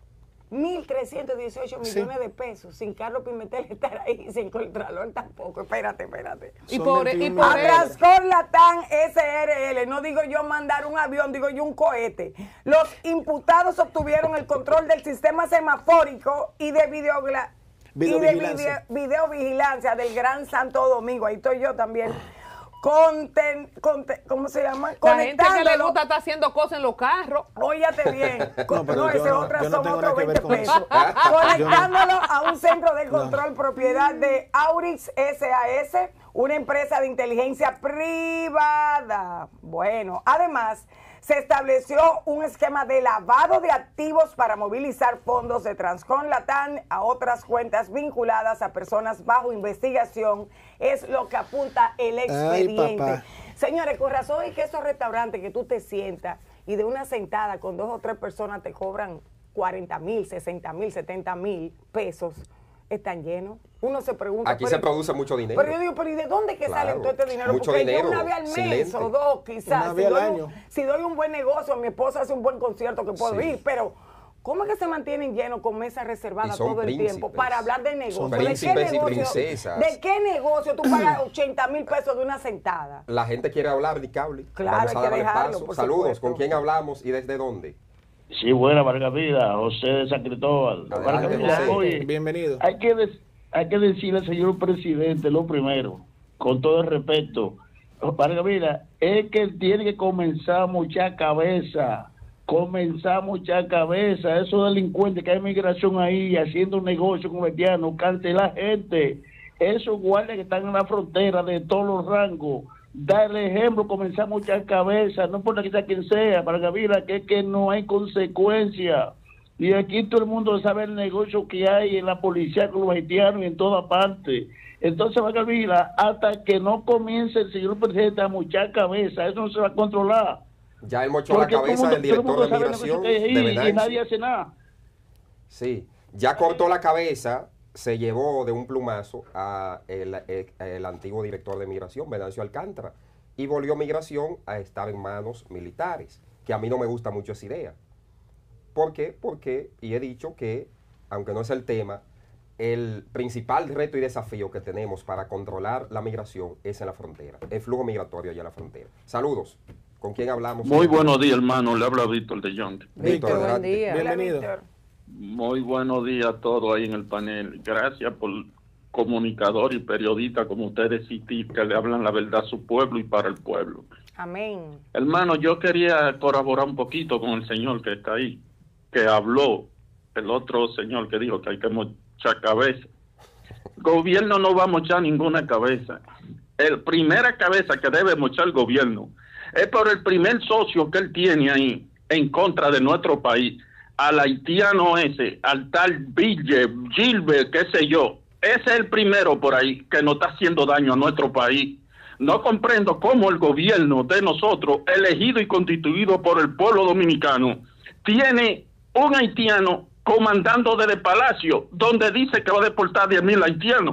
mil trescientos dieciocho
Sí.
millones de pesos, sin Carlos Pimentel estar ahí, sin Contralor tampoco. Espérate, espérate.
Y
Son
por, y
veintiún
por
millones.
eso,
Atrascor Latán S R L, no digo yo mandar un avión, digo yo un cohete. Los imputados obtuvieron el control del sistema semafórico y de videogla- y de
Videovigilancia.
video- videovigilancia del Gran Santo Domingo. Ahí estoy yo también. Conten, conten- ¿Cómo se llama?
la gente que le
Conectándolo.
gusta está haciendo cosas en los carros.
Óyate bien.
No,
No,
pero yo
ese
no-
otra
yo no
son
tengo
otros
nada que ver
veinte
con
pesos.
eso.
Conectándolo a un centro de control propiedad de Aurix S A S, una empresa de inteligencia privada. Bueno, además, se estableció un esquema de lavado de activos para movilizar fondos de Transcon Latam a otras cuentas vinculadas a personas bajo investigación. Es lo que apunta el expediente.
papá.
Señores, con razón es que esos restaurantes que tú te sientas y de una sentada con dos o tres personas te cobran cuarenta mil, sesenta mil, setenta mil pesos. están llenos. Uno se pregunta.
Aquí
pero,
se produce mucho dinero.
Pero yo digo, pero ¿y de dónde que
Claro,
sale todo este dinero?
mucho
Porque
dinero,
yo una vez al mes
silente.
o dos, quizás.
Una
Si
vez al
doy,
año.
un, si doy un buen negocio, mi esposa hace un buen concierto que puedo
Sí.
ir, pero ¿cómo es que se mantienen llenos con mesas
Y
reservadas
son
todo el
príncipes.
tiempo para hablar de negocio?
Son
¿De qué
príncipes y
negocio-
princesas.
¿De qué negocio tú pagas ochenta mil pesos de una sentada?
La gente quiere hablar, Nicable.
Claro,
Vamos
hay
a
que
darle
dejarlo,
paso.
por
Saludos,
supuesto.
¿con quién hablamos y desde dónde?
Sí, buena, Vargas Vida, José de San Cristóbal.
Adelante,
Vargas Vida,
José.
oye,
Bienvenido.
hay que, des- hay que decirle al señor presidente lo primero, con todo el respeto. Vargas Vida, es que tiene que comenzar a mucha cabeza, comenzar a mucha cabeza. Esos delincuentes que hay migración ahí, haciendo un negocio con haitianos, cancelar gente. Esos guardias que están en la frontera de todos los rangos. Darle ejemplo, comenzar a mucha cabeza, no importa que sea quien sea, para Gavira, que es que no hay consecuencia. Y aquí todo el mundo sabe el negocio que hay en la policía con los haitianos y en toda parte. Entonces, Vargas Vida, hasta que no comience el señor presidente a mucha cabeza, eso no se va a controlar.
Ya él mochó la
Porque todo el
cabeza
mundo-
del
todo el
director
mundo
de
sabe el negocio
migración
que hay ahí
de
y
Venancio.
nadie hace nada.
Sí, ya cortó la cabeza, se llevó de un plumazo a el, el- el antiguo director de migración, Venancio Alcántara, y volvió migración a estar en manos militares, que a mí no me gusta mucho esa idea. ¿Por qué? Porque, y he dicho que, aunque no es el tema, el principal reto y desafío que tenemos para controlar la migración es en la frontera, el flujo migratorio allá en la frontera. Saludos, ¿con quién hablamos?
Muy buenos días, hermano. Le habla Víctor de Young.
Víctor,
Víctor, buen
adelante.
día.
Hola,
Bienvenido.
Víctor.
Muy buenos días a todos ahí en el panel. Gracias por comunicador y periodista como ustedes existir, que le hablan la verdad a su pueblo y para el pueblo.
Amén.
Hermano, yo quería colaborar un poquito con el señor que está ahí, que habló, el otro señor que dijo que hay que mochar cabeza. El gobierno no va a mochar ninguna cabeza. El primera cabeza que debe mochar el gobierno es por el primer socio que él tiene ahí en contra de nuestro país, al haitiano ese, al tal Ville, Gilbert, qué sé yo. Ese es el primero por ahí que nos está haciendo daño a nuestro país. No comprendo cómo el gobierno de nosotros, elegido y constituido por el pueblo dominicano, tiene un haitiano comandando desde el Palacio, donde dice que va a deportar diez mil haitianos.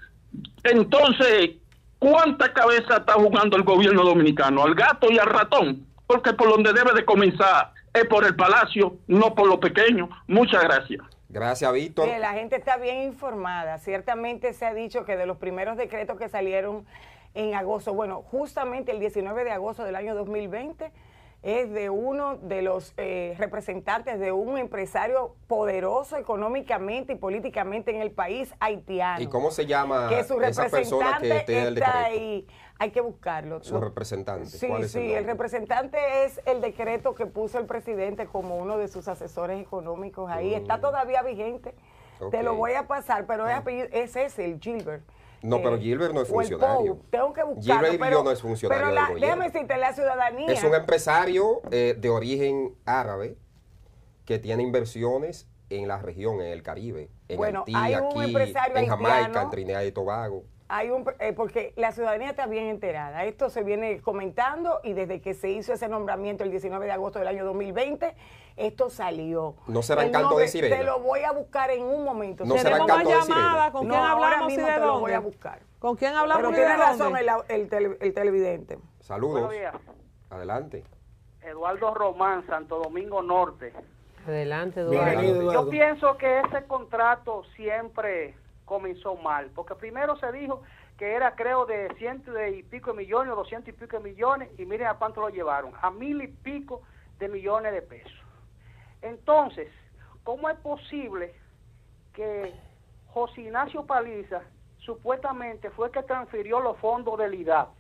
Entonces, ¿cuánta cabeza está jugando el gobierno dominicano? ¿Al gato y al ratón? Porque por donde debe de comenzar es por el Palacio, no por lo pequeño. Muchas gracias.
Gracias, Víctor.
Mire, la gente está bien informada. Ciertamente se ha dicho que de los primeros decretos que salieron en agosto, bueno, justamente el diecinueve de agosto del año dos mil veinte, es de uno de los eh, representantes de un empresario poderoso económicamente y políticamente en el país, haitiano.
¿Y cómo se llama
que su
esa persona que
representante
tiene el
está
decreto?
ahí. Hay que buscarlo.
Su
Lo-
representante.
Sí,
¿Cuál es el
sí,
nombre?
el representante es el decreto que puso el presidente como uno de sus asesores económicos ahí. Está todavía vigente.
Ok.
Te lo voy a pasar, pero es, apellido- es ese, el Gilbert.
No, pero Gilbert no es
o el
funcionario.
Pou. Tengo que buscarlo.
Gilbert Villó
pero,
no es funcionario
Pero
del
la,
gobierno.
déjame decirte, la ciudadanía.
Es un empresario eh, de origen árabe que tiene inversiones en la región, en el Caribe, en
Bueno,
Haití,
hay un
aquí,
empresario
en Jamaica,
haitiano.
en Trinidad y Tobago.
Hay un, eh, porque la ciudadanía está bien enterada. Esto se viene comentando y desde que se hizo ese nombramiento el diecinueve de agosto del año dos mil veinte, esto salió.
¿No será
El
encanto
nombre,
de sirena?
Te lo voy a buscar en un momento.
No será
Tenemos más
encanto de sirena.
llamadas. ¿Con
No,
quién
ahora
hablamos y
mismo
de
te lo
dónde?
voy a buscar.
¿Con quién hablamos
Pero
y de
tiene razón
dónde?
el, el, tele- el televidente.
Saludos.
Buenos días.
Adelante.
Eduardo Román, Santo Domingo Norte.
Adelante,
Bienvenido,
Eduardo.
Eduardo.
Yo pienso que ese contrato siempre comenzó mal, porque primero se dijo que era, creo, de ciento y pico de millones, o doscientos y pico de millones, y miren a cuánto lo llevaron, a mil y pico de millones de pesos. Entonces, ¿cómo es posible que José Ignacio Paliza supuestamente fue que transfirió los fondos del I D A P?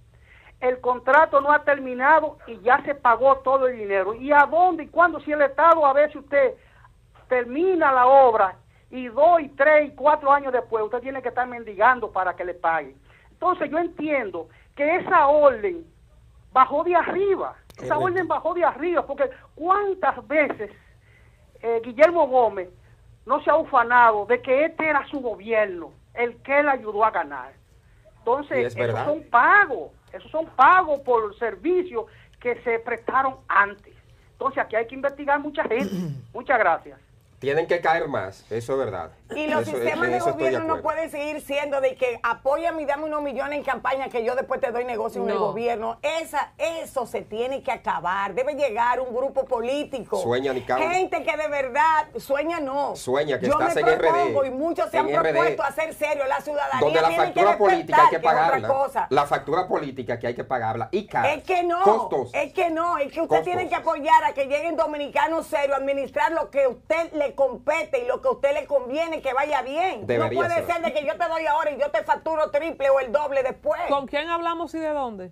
El contrato no ha terminado y ya se pagó todo el dinero. ¿Y a dónde y cuándo? Si el Estado, a ver si usted termina la obra y dos y tres y cuatro años después usted tiene que estar mendigando para que le paguen. Entonces yo entiendo que esa orden bajó de arriba. Esa
Correcto.
orden bajó de arriba porque cuántas veces eh, Guillermo Gómez no se ha ufanado de que este era su gobierno, el que le ayudó a ganar.
Y
Entonces,
es
esos
verdad.
son pagos, esos son pagos por servicios que se prestaron antes. Entonces, aquí hay que investigar mucha gente. Muchas gracias.
Tienen que caer más, eso es verdad.
Y los
eso,
sistemas de
eso
gobierno
de
no pueden seguir siendo de que apóyame y dame unos millones en campaña que yo después te doy negocio en
No.
el gobierno. Esa, eso se tiene que acabar. Debe llegar un grupo político.
Sueña, Nicao.
Gente que de verdad, sueña no.
Sueña, que
yo
estás
me
en R D.
propongo y muchos se han
en R D,
propuesto a ser serios. La ciudadanía
donde la
tiene
factura
que
política hay que
despertar, que es otra
pagarla.
cosa.
La factura política que hay que pagarla. Y cara.
Es que no,
Costos.
es que no, es que usted
Costos.
tiene que apoyar a que lleguen dominicanos serios, administrar lo que a usted le compete y lo que a usted le conviene que vaya bien.
Debería
no puede
ser.
ser de que yo te doy ahora y yo te facturo triple o el doble después.
¿Con quién hablamos y de dónde?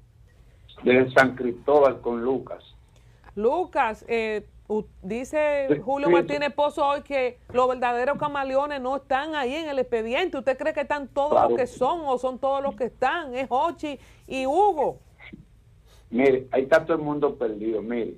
De San Cristóbal con Lucas.
Lucas, eh, u- dice
Sí,
Julio
sí.
Martínez Pozo hoy que los verdaderos camaleones no están ahí en el expediente. ¿Usted cree que están todos
Claro.
los que son o son todos los que están? Es Hochi y Hugo.
Mire, ahí está todo el mundo perdido. Mire,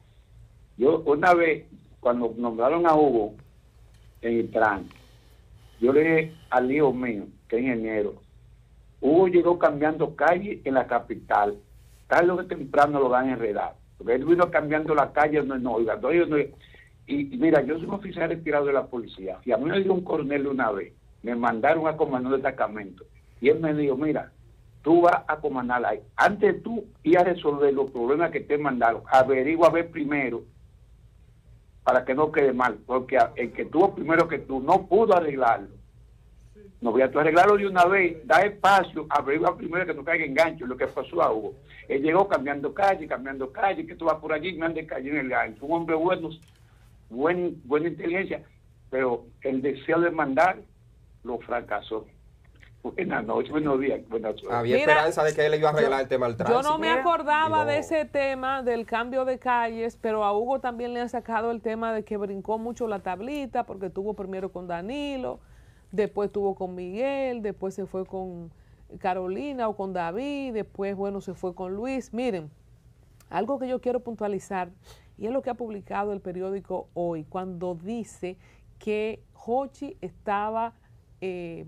yo una vez, cuando nombraron a Hugo en Intran, yo le dije al hijo mío, que es ingeniero, Hugo llegó cambiando calle en la capital. Tarde o temprano lo van a enredar. Porque él vino cambiando la calle, no, no, oiga, no, no, y, y mira, yo soy un oficial retirado de la policía, y a mí me dio un coronel una vez, me mandaron a comandar el destacamento, y él me dijo, mira, tú vas a comandar ahí. Antes tú ir a resolver los problemas que te mandaron, averigua a ver primero, para que no quede mal, porque el que tuvo primero que tú no pudo arreglarlo. No voy a tú arreglarlo de una vez, da espacio, averigua primero que no caiga en gancho, lo que pasó a Hugo. Él llegó cambiando calle, cambiando calle, que tú vas por allí y me ande cayó en el gancho. Un hombre bueno, buen, buena inteligencia, pero el deseo de mandar lo fracasó. Buenas noches, buenos días, buenas noches.
Había
Mira,
esperanza de que él iba a arreglar el tema del
Yo
tránsito.
no me
Mira,
acordaba
y no.
de ese tema del cambio de calles, pero a Hugo también le han sacado el tema de que brincó mucho la tablita porque tuvo primero con Danilo, después tuvo con Miguel, después se fue con Carolina o con David, después, bueno, se fue con Luis. Miren, algo que yo quiero puntualizar, y es lo que ha publicado el periódico Hoy, cuando dice que Hochi estaba eh,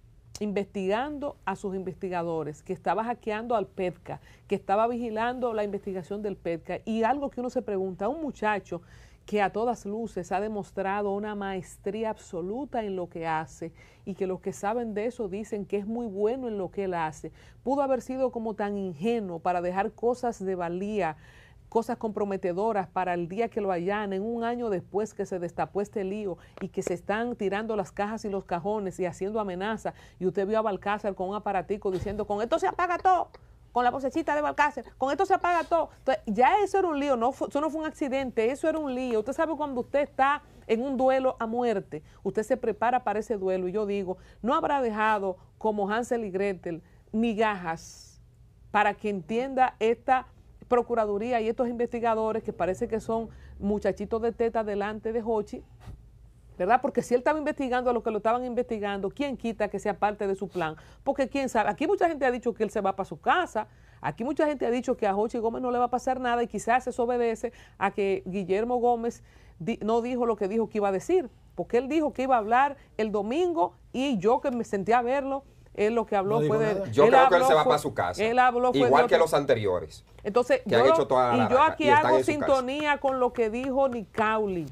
investigando a sus investigadores, que estaba hackeando al P E T C A, que estaba vigilando la investigación del P E T C A, y algo que uno se pregunta, un muchacho que a todas luces ha demostrado una maestría absoluta en lo que hace y que los que saben de eso dicen que es muy bueno en lo que él hace, pudo haber sido como tan ingenuo para dejar cosas de valía, cosas comprometedoras para el día que lo allanen, un año después que se destapó este lío y que se están tirando las cajas y los cajones y haciendo amenazas, y usted vio a Balcázar con un aparatico diciendo, con esto se apaga todo, con la vocecita de Balcázar, con esto se apaga todo. Entonces, ya eso era un lío, no fue, eso no fue un accidente, eso era un lío. Usted sabe cuando usted está en un duelo a muerte, usted se prepara para ese duelo, y yo digo, no habrá dejado como Hansel y Gretel migajas para que entienda esta Procuraduría y estos investigadores que parece que son muchachitos de teta delante de Hochi, ¿verdad? Porque si él estaba investigando a lo que lo estaban investigando, ¿quién quita que sea parte de su plan? Porque quién sabe, aquí mucha gente ha dicho que él se va para su casa, aquí mucha gente ha dicho que a Hochi Gómez no le va a pasar nada, y quizás eso obedece a que Guillermo Gómez di, no dijo lo que dijo que iba a decir, porque él dijo que iba a hablar el domingo, y yo que me senté a verlo, él lo que habló
No
fue
dijo
de...
nada.
Yo
él
creo que él
habló
se va
fue-
para su casa.
Él habló fue de
Igual que
otro-
los anteriores.
Entonces,
que
yo,
han
lo-
hecho toda la
y yo
laraca
aquí
y están
hago
en su casa.
sintonía con lo que dijo Nicauli.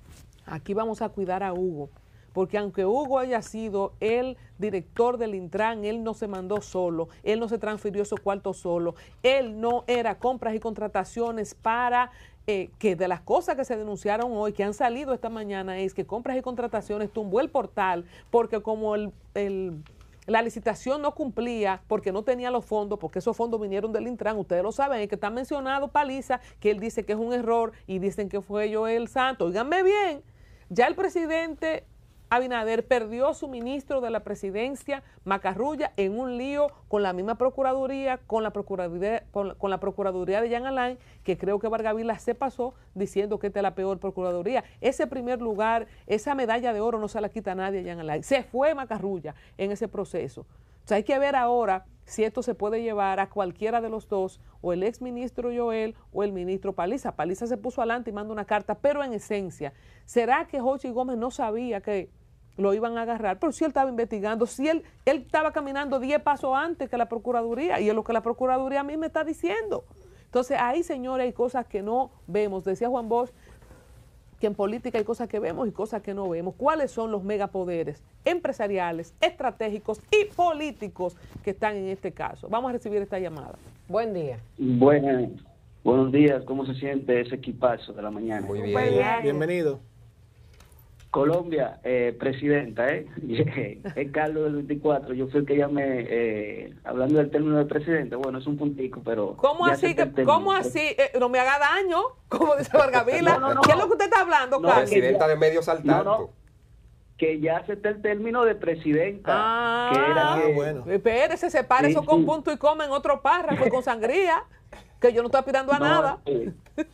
Aquí vamos a cuidar a Hugo, porque aunque Hugo haya sido el director del Intran, él no se mandó solo, él no se transfirió esos cuartos solo, él no era compras y contrataciones para... Eh, que de las cosas que se denunciaron hoy, que han salido esta mañana, es que compras y contrataciones tumbó el portal, porque como el... el la licitación no cumplía porque no tenía los fondos, porque esos fondos vinieron del Intran, ustedes lo saben, es que está mencionado Paliza, que él dice que es un error y dicen que fue Joel Santos. Óiganme bien, ya el presidente Abinader perdió su ministro de la presidencia, Macarrulla, en un lío con la misma Procuraduría, con la Procuraduría, con la, con la Procuraduría de Jean Alain, que creo que Vargavila se pasó diciendo que esta es la peor Procuraduría. Ese primer lugar, esa medalla de oro no se la quita nadie a Jean Alain. Se fue Macarrulla en ese proceso. O sea, hay que ver ahora si esto se puede llevar a cualquiera de los dos, o el ex ministro Joel o el ministro Paliza. Paliza se puso adelante y manda una carta, pero en esencia, ¿será que Hochi Gómez no sabía que lo iban a agarrar? Pero si él estaba investigando, si él, él estaba caminando diez pasos antes que la Procuraduría, y es lo que la Procuraduría a mí me está diciendo. Entonces, ahí, señores, hay cosas que no vemos. Decía Juan Bosch, que en política hay cosas que vemos y cosas que no vemos. ¿Cuáles son los megapoderes empresariales, estratégicos y políticos que están en este caso? Vamos a recibir esta llamada.
Buen día.
Buenas, buenos días. ¿Cómo se siente ese equipazo de la mañana?
Muy bien.
Muy bien.
Bienvenido.
Colombia, eh, presidenta, ¿eh? Es Carlos del veinticuatro. Yo fui el que llamé, eh, hablando del término de presidente. Bueno, es un puntico, pero...
¿Cómo
ya
así?
acepté
Que,
el término.
¿Cómo así? Eh, no me haga daño, como dice Vargavila.
No, no, no.
¿Qué es lo que usted está hablando,
No,
Carlos?
Presidenta
ya-
de medios al
No,
tanto.
no. Que ya acepté el término de presidenta.
Ah,
que era
Ah,
que-
bueno.
Espérese, separe
Sí,
eso con
sí.
punto y coma en otro párrafo y con sangría, que yo no estoy aspirando a
No,
nada.
eh,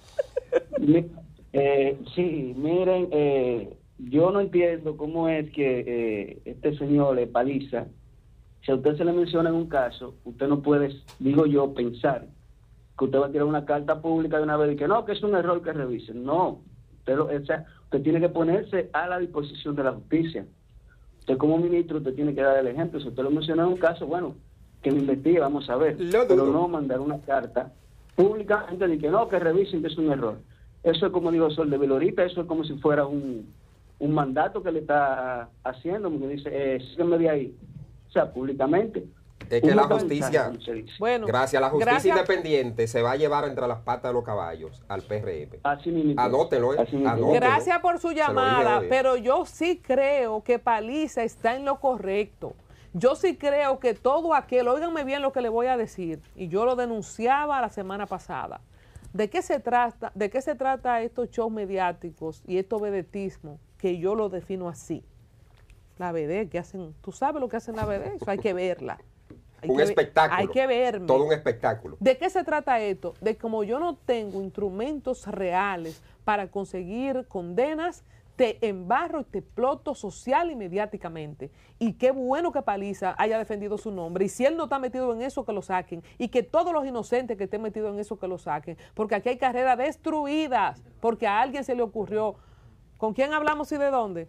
mi- eh, sí, miren, eh, yo no entiendo cómo es que eh, este señor le paliza. Si a usted se le menciona en un caso, usted no puede, digo yo, pensar que usted va a tirar una carta pública de una vez y que no, que es un error que revisen. No, usted, lo- o sea, usted tiene que ponerse a la disposición de la justicia. Usted como ministro, usted tiene que dar el ejemplo. Si usted lo menciona en un caso, bueno, que lo investigue, vamos a ver.
Lo
Pero
dudo.
no mandar una carta públicamente de que no, que revisen que es un error. Eso es como digo Sol de Velorita, eso es como si fuera un, un mandato que le está haciendo, porque dice, eh, sígueme de ahí. O sea, públicamente.
Es que
Un
la
mensaje,
justicia,
como se dice.
Bueno,
gracias a la justicia
gracias-
independiente, se va a llevar entre las patas de los caballos al P R M.
Así mismo.
Anótelo, ¿eh?
Así mismo.
Anótelo.
Gracias por su
Se lo dije
llamada,
hoy.
pero yo sí creo que Paliza está en lo correcto. Yo sí creo que todo aquel, óiganme bien lo que le voy a decir, y yo lo denunciaba la semana pasada. ¿De qué se trata, de qué se trata estos shows mediáticos y estos vedetismos? Que yo lo defino así. La vedette que hacen, tú sabes lo que hacen la vedette, eso hay que verla. Hay
Un
que ve-
espectáculo.
Hay que verme.
Todo un espectáculo.
¿De qué se trata esto? De como yo no tengo instrumentos reales para conseguir condenas, te embarro y te exploto social y mediáticamente. Y qué bueno que Paliza haya defendido su nombre. Y si él no está metido en eso, que lo saquen. Y que todos los inocentes que estén metidos en eso, que lo saquen. Porque aquí hay carreras destruidas. Porque a alguien se le ocurrió. ¿Con quién hablamos y de dónde?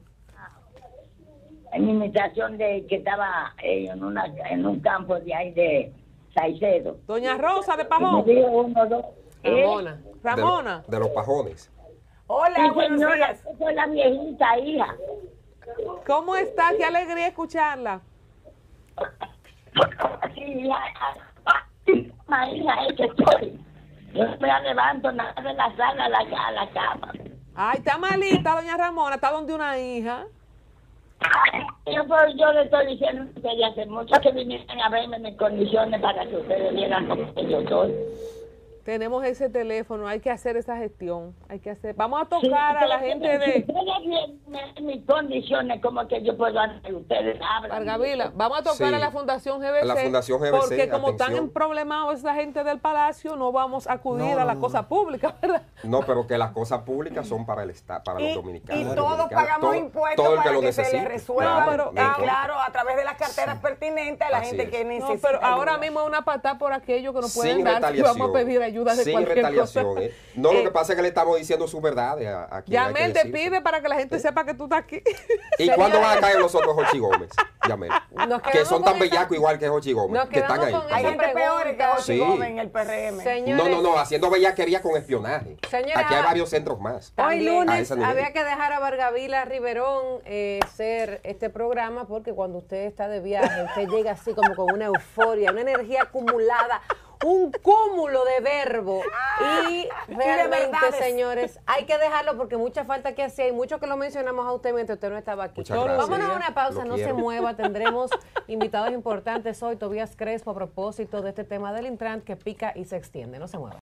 En imitación de que estaba eh, en una en un campo de ahí de Saicedo.
Doña Rosa de
Y me
Pajón.
dijo uno, dos. ¿eh?
Ramona.
De,
Ramona.
lo- de los pajones.
Hola,
Sí,
buenos
señora,
días.
yo soy la viejita hija.
¿Cómo está? Qué alegría escucharla.
Sí, hija. La hija es que soy. Yo no me levanto nada de la sala a la, a la cama.
Ay, está malita, doña Ramona. Está donde una hija.
Yo, pues, yo le estoy diciendo que ya hace mucho que vinieron a verme mis condiciones para que ustedes vieran cómo que yo soy.
Tenemos ese teléfono, hay que hacer esa gestión, hay que hacer. Vamos a
Sí,
tocar a la
ustedes-
gente de
ustedes vienen mis condiciones, como que yo puedo hacer, ustedes hablan.
Vargavila, vamos a tocar
Sí.
a la Fundación G B C,
A la Fundación G B C,
porque como están
atención.
emproblemados esa gente del Palacio, no vamos a acudir
No,
a la
no,
cosa
no.
pública, ¿verdad?
No, pero que las cosas públicas son para el Estado, para
Y,
los dominicanos.
y
las
todos
dominicanas,
pagamos
todo-
impuestos
todo el
para
lo
que se
necesite.
les resuelva.
Claro, pero-
y
ah,
claro, a través de las carteras pertinentes a la
Así
gente
es.
que
No,
necesita.
pero ahora
ayuda.
mismo es una patada por aquello que no pueden
Sin
dar, y
retaliación.
vamos a pedir ayuda de
Sin
cualquier
retaliación.
cosa.
eh. No, lo
Eh,
que pasa es que le estamos diciendo sus verdades a, a quien hay que
Yamel te
decírselo.
pide para que la gente sepa que tú estás aquí.
¿Y cuándo van a caer los otros Jochi Gómez? Yamel.
Nos
Que
quedamos
son
con
tan
esa-
bellacos igual que Jochi Gómez.
Nos
Que están
quedamos
ahí.
con
Hay
esa
gente peor que
pregunta.
Ochi
Sí.
Gómez en el P R M.
Señores,
No, no, no, haciendo bellaquería con espionaje.
Señores,
Aquí hay
ah,
varios centros más.
Hoy
También.
A
lunes
ese nivel.
había que dejar a Vargavila Riverón eh, ser este programa porque cuando usted está de viaje, usted llega así como con una euforia, una energía acumulada, un cúmulo de verbo y realmente,
verdades.
señores, hay que dejarlo porque mucha falta que hacía y mucho que lo mencionamos a usted mientras usted no estaba aquí.
Muchas gracias.
Vámonos a una pausa,
Lo
no se
quiero.
mueva, tendremos invitados importantes hoy, Tobías Crespo, a propósito de este tema del Intran que pica y se extiende, no se mueva.